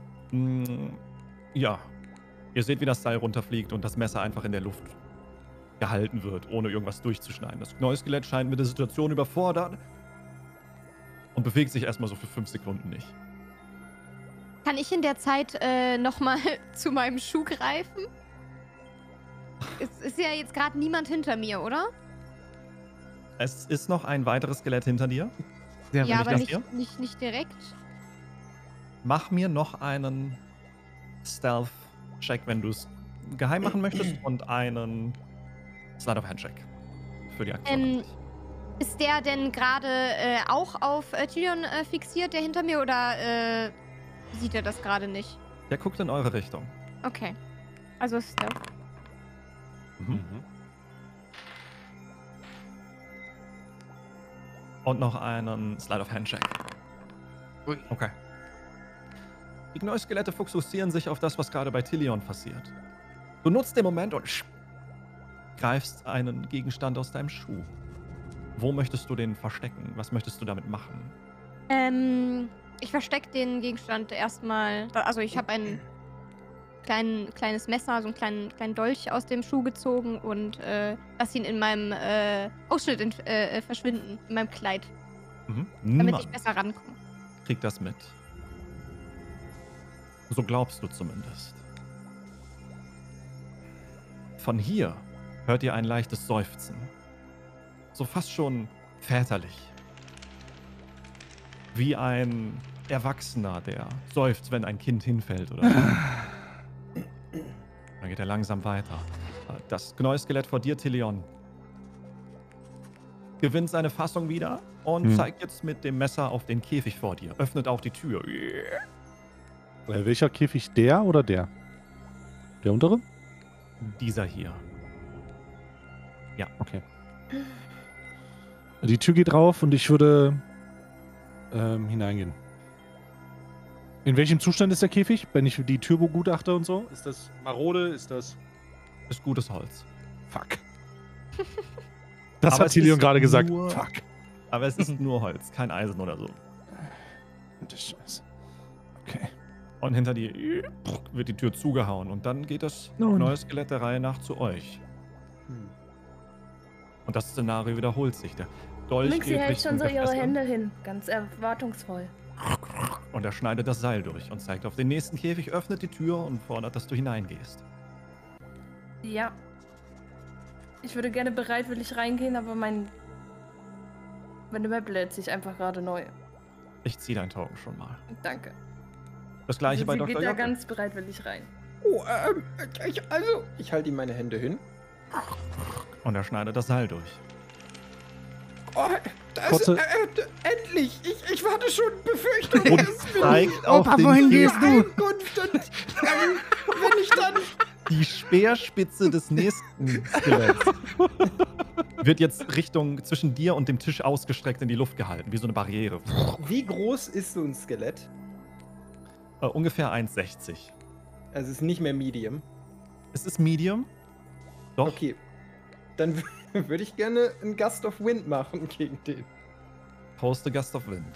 Ja. Ihr seht, wie das Seil runterfliegt und das Messer einfach in der Luft gehalten wird, ohne irgendwas durchzuschneiden. Das Knoll-Skelett scheint mit der Situation überfordert und bewegt sich erstmal so für 5 Sekunden nicht. Kann ich in der Zeit nochmal zu meinem Schuh greifen? Es ist ja jetzt gerade niemand hinter mir, oder? Es ist noch ein weiteres Skelett hinter dir. Ja, Ja, wenn aber ich das nicht direkt. Mach mir noch einen Stealth-Check, wenn du es geheim machen möchtest, und einen Slide of Hand-Check für die Aktion. Ist der denn gerade auch auf Tyrion fixiert, der hinter mir, oder sieht er das gerade nicht? Der guckt in eure Richtung. Okay. Also Stealth. Und noch einen Slide of Hand-Check. Ui. Okay. Die Gnoll-Skelette fokussieren sich auf das, was gerade bei Tillion passiert. Du nutzt den Moment und greifst einen Gegenstand aus deinem Schuh. Wo möchtest du den verstecken? Was möchtest du damit machen? Ich verstecke den Gegenstand erstmal. Also ich habe ein kleines Messer, so einen kleinen Dolch aus dem Schuh gezogen und lass ihn in meinem Ausschnitt verschwinden, in meinem Kleid, damit ich Niemand besser rankomme. kriegt das mit. So glaubst du zumindest. Von hier hört ihr ein leichtes Seufzen. So fast schon väterlich. Wie ein Erwachsener, der seufzt, wenn ein Kind hinfällt oder so. Dann geht er langsam weiter. Das Gnoll-Skelett vor dir, Tillion, gewinnt seine Fassung wieder und zeigt jetzt mit dem Messer auf den Käfig vor dir. Öffnet auch die Tür. Welcher Käfig? Der oder der? Der untere? Dieser hier. Ja. Okay. Die Tür geht rauf und ich würde hineingehen. In welchem Zustand ist der Käfig? Wenn ich die Tür begutachte und so? Ist das marode? Ist das... Ist gutes Holz. Fuck. Das Aber hat es Tillion ist gerade gesagt. nur- Fuck. Aber es ist nur Holz, kein Eisen oder so. Das Scheiße. Okay. Und hinter dir wird die Tür zugehauen und dann geht das Nun. neue Skelett der Reihe nach zu euch. Und das Szenario wiederholt sich. Der Dolch Mixi geht hält Richtung schon so der ihre Fresse Hände hin, ganz erwartungsvoll. und er schneidet das Seil durch und zeigt auf den nächsten Käfig, öffnet die Tür und fordert, dass du hineingehst. Ja. Ich würde gerne bereitwillig reingehen, aber meine Map lädt sich einfach gerade neu. Ich ziehe dein Token schon mal. Danke. Das gleiche bei Sie Dr. geht da Jockel. ganz bereitwillig rein. Oh, ich halte ihm meine Hände hin. Und er schneidet das Seil durch. Oh, das, Kurze- endlich! Ich warte schon Befürchtung. Und zeigt auf Opa, den wohin Käfig. gehst du? Ankunft und wenn ich dann... Die Speerspitze des nächsten Skeletts wird jetzt Richtung zwischen dir und dem Tisch ausgestreckt in die Luft gehalten, wie so eine Barriere. Wie groß ist so ein Skelett? Ungefähr 1,60. Also es ist nicht mehr Medium. Es ist Medium. Doch. Okay. Dann würde ich gerne einen Gust of Wind machen gegen den. Poste Gust of Wind.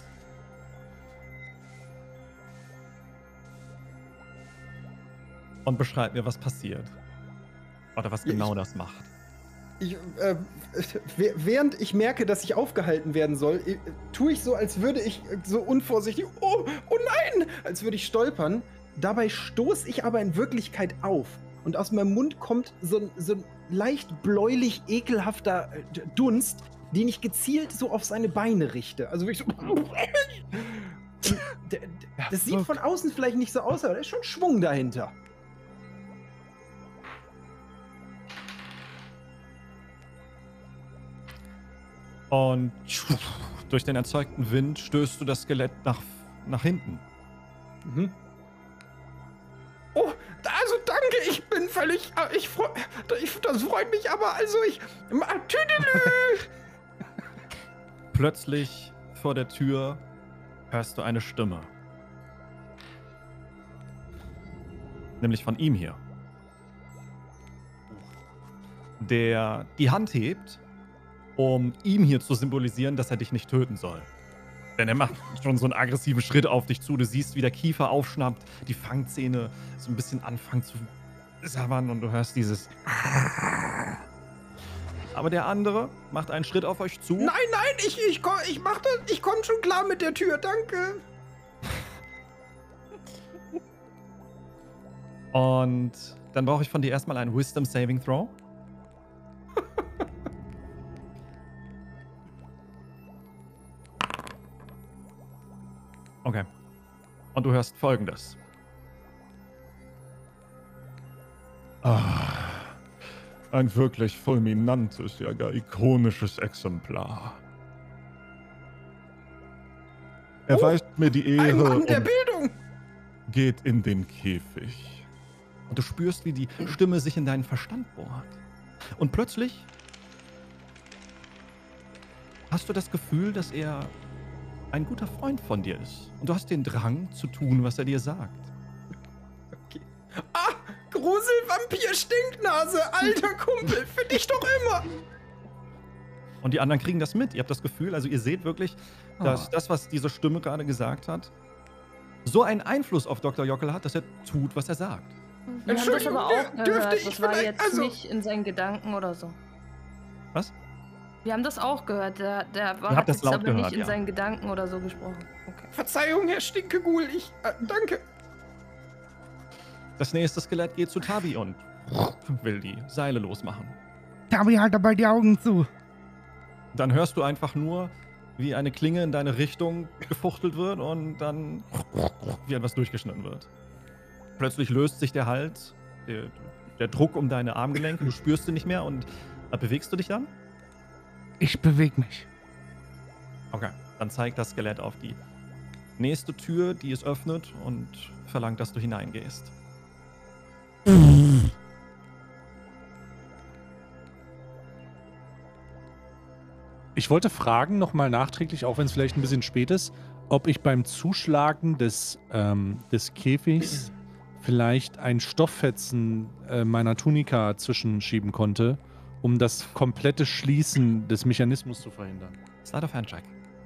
Und beschreib mir, was passiert. Oder was Ja, genau das macht. Während ich merke, dass ich aufgehalten werden soll, tue ich so, als würde ich so unvorsichtig, oh nein, als würde ich stolpern. Dabei stoße ich aber in Wirklichkeit auf. Und aus meinem Mund kommt so ein leicht bläulich ekelhafter Dunst, den ich gezielt so auf seine Beine richte. Also wirklich so. Das sieht von außen vielleicht nicht so aus, aber da ist schon Schwung dahinter. Und durch den erzeugten Wind stößt du das Skelett nach hinten. Mhm. Oh, also danke, ich bin völlig. Das freut mich, aber also ich. Tüdelü! plötzlich vor der Tür hörst du eine Stimme. Nämlich von ihm hier. Der die Hand hebt, um ihm hier zu symbolisieren, dass er dich nicht töten soll. Denn er macht schon so einen aggressiven Schritt auf dich zu. Du siehst, wie der Kiefer aufschnappt, die Fangzähne so ein bisschen anfangen zu sabbern und du hörst dieses. Aber der andere macht einen Schritt auf euch zu. Nein, ich mach das. Ich komm schon klar mit der Tür, danke. Und dann brauche ich von dir erstmal einen Wisdom Saving Throw. Okay. Und du hörst Folgendes. Ein wirklich fulminantes, ja gar ikonisches Exemplar. Erweist mir die Ein Ehre Mann der und Bildung. geht in den Käfig. Und du spürst, wie die Stimme sich in deinen Verstand bohrt. Und plötzlich hast du das Gefühl, dass er ein guter Freund von dir ist. Und du hast den Drang zu tun, was er dir sagt. Okay. Ah, Gruselvampir Stinknase, alter Kumpel, für dich doch immer. Und die anderen kriegen das mit. Ihr habt das Gefühl, also ihr seht wirklich, dass das, was diese Stimme gerade gesagt hat, so einen Einfluss auf Dr. Jockel hat, dass er tut, was er sagt. Wir haben das aber auch dürfte gehört. ich Das war vielleicht- jetzt also- nicht in seinen Gedanken oder so. Was? Wir haben das auch gehört. Der habt hat das jetzt laut aber gehört, nicht in ja. seinen Gedanken oder so gesprochen. Okay. Verzeihung, Herr Stinkegul, danke. Das nächste Skelett geht zu Tabi und will die Seile losmachen. Tabi, halt dabei die Augen zu. Dann hörst du einfach nur, wie eine Klinge in deine Richtung gefuchtelt wird und dann wie etwas durchgeschnitten wird. Plötzlich löst sich der Hals, der Druck um deine Armgelenke, du spürst sie nicht mehr und bewegst du dich dann? Ich bewege mich. Okay, dann zeigt das Skelett auf die nächste Tür, die es öffnet und verlangt, dass du hineingehst. Ich wollte fragen, nochmal nachträglich, auch wenn es vielleicht ein bisschen spät ist, ob ich beim Zuschlagen des Käfigs vielleicht ein Stofffetzen meiner Tunika zwischenschieben konnte, um das komplette Schließen des Mechanismus zu verhindern. Slide of Hand Check.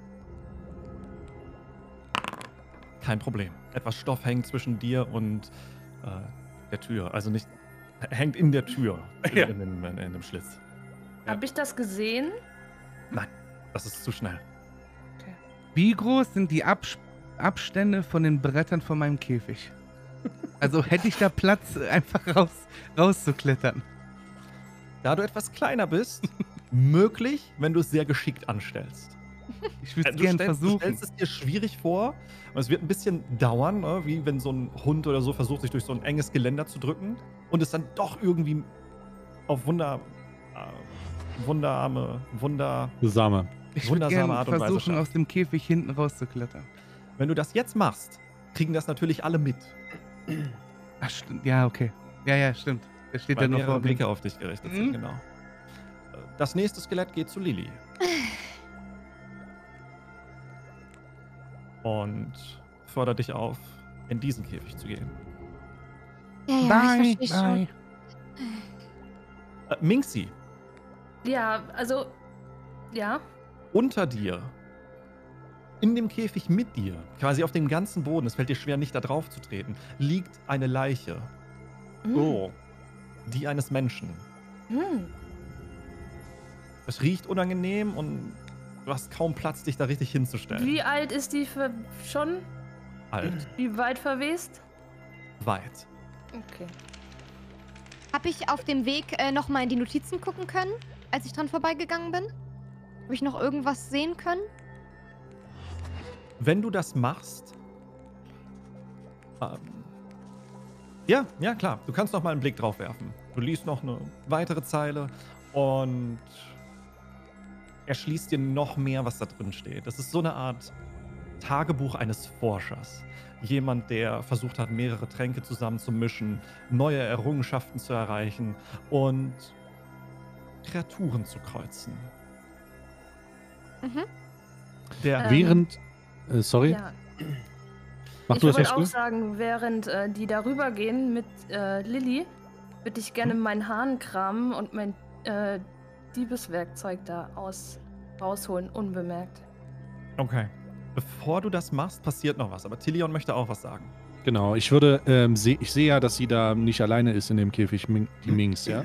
Kein Problem. Etwas Stoff hängt zwischen dir und der Tür. Also nicht, hängt in der Tür, Ja. in dem Schlitz. Ja. Hab ich das gesehen? Nein, das ist zu schnell. Wie groß sind die Abstände von den Brettern von meinem Käfig? Also hätte ich da Platz, einfach rauszuklettern. Da du etwas kleiner bist, möglich, wenn du es sehr geschickt anstellst. Ich würde es Du gerne stellst versuchen. es dir schwierig vor und es wird ein bisschen dauern, ne? Wie wenn so ein Hund oder so versucht, sich durch so ein enges Geländer zu drücken und es dann doch irgendwie auf Same. Ich würde wundersame gerne Art und Weise versuchen, schafft. aus dem Käfig hinten rauszuklettern. Wenn du das jetzt machst, kriegen das natürlich alle mit. Ach, stimmt. Ja, okay. Ja, stimmt. Da steht Weil ja noch mehrere vor mir. Blicke auf dich gerichtet sind, genau. Das nächste Skelett geht zu Lilly. Und fordert dich auf, in diesen Käfig zu gehen. Ja, Bye, ich verstehe schon. bye. Minxi, Ja, also. Ja. unter dir, in dem Käfig mit dir, quasi auf dem ganzen Boden, es fällt dir schwer, nicht da drauf zu treten, liegt eine Leiche. Hm. Die eines Menschen. Hm. Es riecht unangenehm und du hast kaum Platz, dich da richtig hinzustellen. Wie alt ist die schon? Alt, Wie weit verwest? weit. Okay. Habe ich auf dem Weg nochmal in die Notizen gucken können, als ich dran vorbeigegangen bin? Habe ich noch irgendwas sehen können? Wenn du das machst, ja, klar, du kannst noch mal einen Blick drauf werfen. Du liest noch eine weitere Zeile und erschließt dir noch mehr, was da drin steht. Das ist so eine Art Tagebuch eines Forschers. Jemand, der versucht hat, mehrere Tränke zusammenzumischen, neue Errungenschaften zu erreichen und Kreaturen zu kreuzen. Mhm. Während. Sorry? Ja. Mach Ich du das wollte noch auch du? sagen, während die darüber gehen mit Lilly, würde ich gerne meinen Hahn kramen und mein Diebeswerkzeug da rausholen, unbemerkt. Okay. Bevor du das machst, passiert noch was. Aber Tillion möchte auch was sagen. Genau, ich sehe ja, dass sie da nicht alleine ist in dem Käfig, die Minx, ja?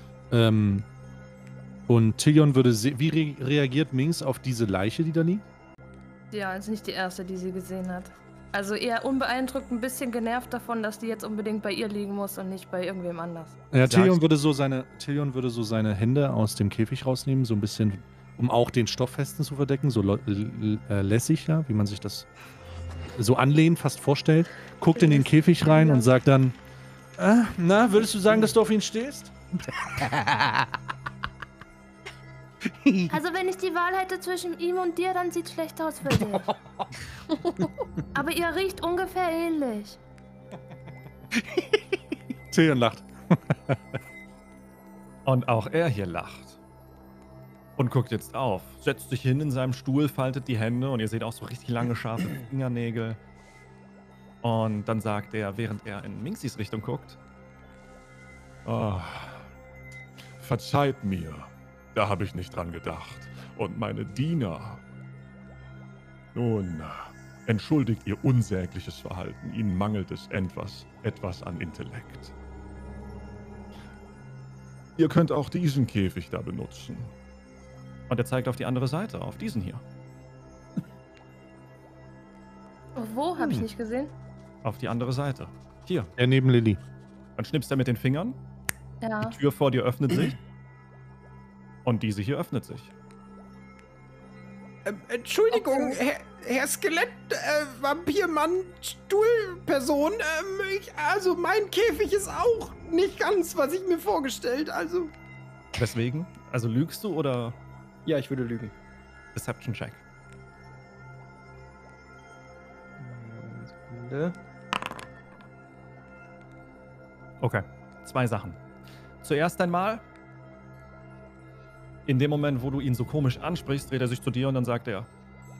Und Tillion wie reagiert Minx auf diese Leiche, die da liegt? Ja, ist nicht die erste, die sie gesehen hat. Also eher unbeeindruckt, ein bisschen genervt davon, dass die jetzt unbedingt bei ihr liegen muss und nicht bei irgendwem anders. Ja, Tillion würde so seine Hände aus dem Käfig rausnehmen, so ein bisschen, um auch den Stofffesten zu verdecken, so lässig, ja, wie man sich das so anlehnt, fast vorstellt. Guckt in den Käfig rein und sagt dann, na, würdest du sagen, dass du auf ihn stehst? Also wenn ich die Wahl hätte zwischen ihm und dir, dann sieht's schlecht aus für dich. Aber ihr riecht ungefähr ähnlich. Tillion lacht. Und auch er hier lacht. Und guckt jetzt auf. Setzt sich hin in seinem Stuhl, faltet die Hände und ihr seht auch so richtig lange, scharfe Fingernägel. Und dann sagt er, während er in Minxis Richtung guckt, Verzeiht mir. Da habe ich nicht dran gedacht. Und meine Diener. Nun, entschuldigt ihr unsägliches Verhalten. Ihnen mangelt es etwas an Intellekt. Ihr könnt auch diesen Käfig da benutzen. und er zeigt auf die andere Seite, auf diesen hier. Wo? Habe ich nicht gesehen? Auf die andere Seite. Hier. Er neben Lilly. Dann schnippst er mit den Fingern. Ja. Die Tür vor dir öffnet sich. Und diese hier öffnet sich. Entschuldigung, Herr Skelett, Vampirmann, Stuhlperson, also mein Käfig ist auch nicht ganz, was ich mir vorgestellt, also... Weswegen? Also lügst du oder Ja, ich würde lügen. Deception Check? Sekunde. Okay. 2 Sachen. Zuerst einmal, in dem Moment, wo du ihn so komisch ansprichst, dreht er sich zu dir und dann sagt er,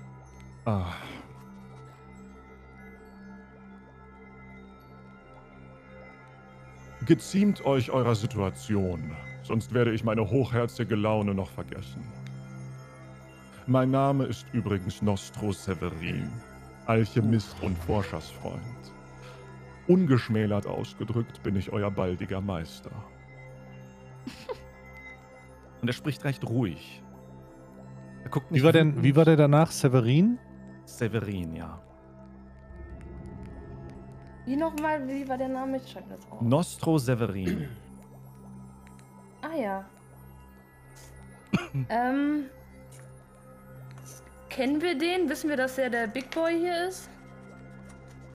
Geziemt euch eurer Situation, sonst werde ich meine hochherzige Laune noch vergessen. Mein Name ist übrigens Nostro Severin, Alchemist und Forschersfreund. Ungeschmälert ausgedrückt bin ich euer baldiger Meister. und er spricht recht ruhig. Er guckt nicht Wie war der danach? Severin? Severin, ja. Wie war der Name? Ich schreibe das auf. Nostro Severin. Ah ja. Kennen wir den? Wissen wir, dass er der Big Boy hier ist?